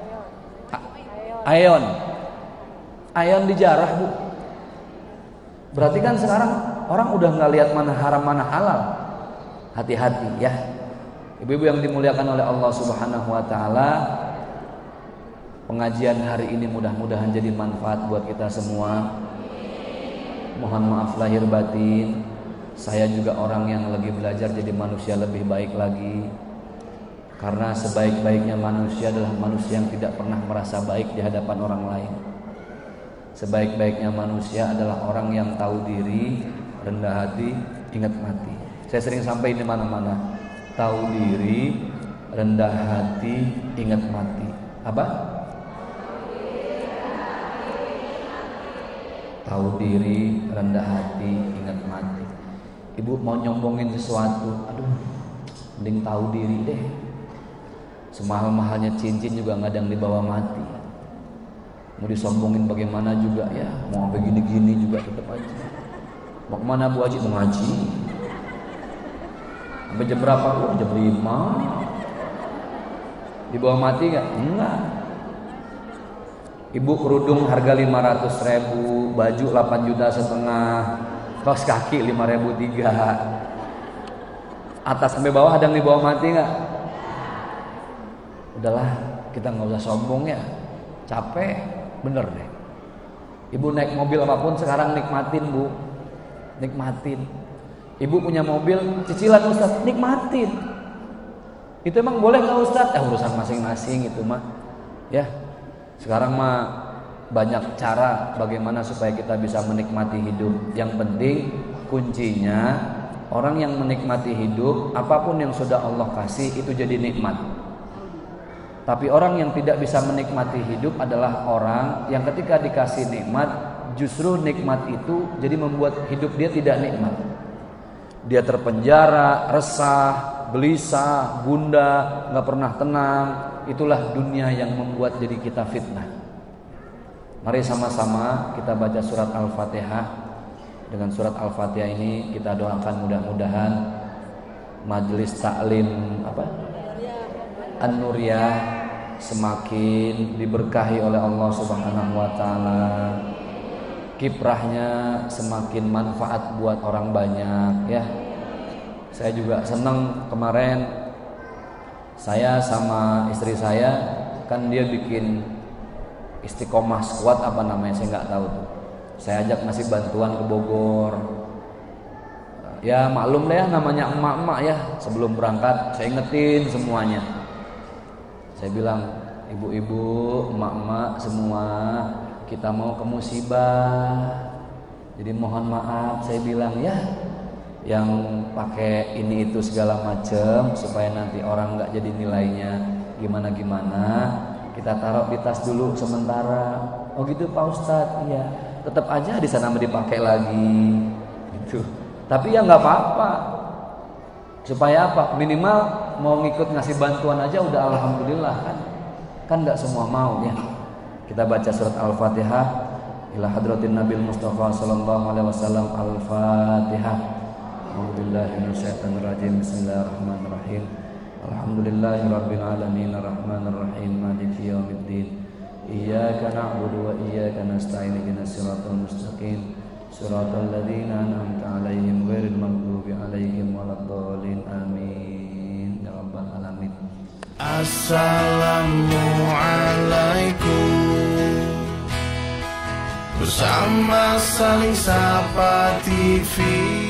[SPEAKER 1] Aeon. Aeon dijarah bu. Berarti kan sekarang orang udah nggak lihat mana haram mana halal. Hati-hati ya. Ibu-ibu yang dimuliakan oleh Allah Subhanahu Wa Taala, pengajian hari ini mudah-mudahan jadi manfaat buat kita semua. Mohon maaf lahir batin. Saya juga orang yang lagi belajar jadi manusia lebih baik lagi. Karena sebaik-baiknya manusia adalah manusia yang tidak pernah merasa baik di hadapan orang lain. Sebaik-baiknya manusia adalah orang yang tahu diri, rendah hati, ingat mati. Saya sering sampai di mana-mana. Tahu diri, rendah hati, ingat mati. Apa? Tahu diri, rendah hati, ingat mati. Ibu mau nyombongin sesuatu, aduh, mending tahu diri deh. Semahal-mahalnya cincin juga nggak ada yang dibawa mati. Mau disombongin bagaimana juga ya, mau sampai gini-gini juga tetap aja. Mau kemana Bu Haji? Mau ngaji. Sampai jam berapa? Oh, jam lima. Dibawa mati gak? Enggak. Ibu kerudung harga lima ratus ribu, baju delapan juta setengah, kaos kaki lima ribu tiga. Atas sampai bawah ada yang dibawa mati gak? Udahlah, kita gak usah sombong ya. Capek. Bener deh. Ibu naik mobil apapun sekarang nikmatin bu, nikmatin. Ibu punya mobil cicilan Ustaz, nikmatin. Itu emang boleh nggak Ustaz? Eh urusan masing-masing itu mah. Ya. Sekarang mah banyak cara bagaimana supaya kita bisa menikmati hidup. Yang penting kuncinya orang yang menikmati hidup, apapun yang sudah Allah kasih itu jadi nikmat. Tapi orang yang tidak bisa menikmati hidup adalah orang yang ketika dikasih nikmat, justru nikmat itu jadi membuat hidup dia tidak nikmat. Dia terpenjara, resah, gelisah, gundah, gak pernah tenang. Itulah dunia yang membuat jadi kita fitnah. Mari sama-sama kita baca surat Al-Fatihah. Dengan surat Al-Fatihah ini kita doakan mudah-mudahan majelis taklim apa? An-Nuriyah semakin diberkahi oleh Allah Subhanahu wa taala. Kiprahnya semakin manfaat buat orang banyak ya. Saya juga senang kemarin saya sama istri saya kan dia bikin istiqomah squad apa namanya saya nggak tahu tuh. Saya ajak ngasih bantuan ke Bogor. Ya maklum deh ya namanya emak-emak ya. Sebelum berangkat saya ingetin semuanya. Saya bilang, ibu-ibu, emak-emak semua, kita mau ke musibah. Jadi mohon maaf, saya bilang ya, yang pakai ini itu segala macam supaya nanti orang nggak jadi nilainya gimana-gimana. Kita taruh di tas dulu sementara. Oh gitu Pak Ustadz, iya. Tetap aja di sana mau dipakai lagi, gitu. Tapi ya nggak apa-apa. Supaya apa? Minimal mau ngikut ngasih bantuan aja udah alhamdulillah kan. Kan enggak semua mau ya. Kita baca surat Al-Fatihah ila hadratin Nabil Mustafa sallallahu alaihi wasallam. Al-Fatihah. A'udzubillahi minasyaitonir rajim. Bismillahirrahmanirrahim. Alhamdulillahirabbil alamin arrahmanir rahim maliki yaumiddin. Iyyaka na'budu wa iyyaka nasta'in ihdinas siratal mustaqim. Suratul ladzina an'amta 'alaihim ghairil maghdubi 'alaihim waladdallin amin ya rabbal alamin. Assalamualaikum. Bersama Saling Sapa T V.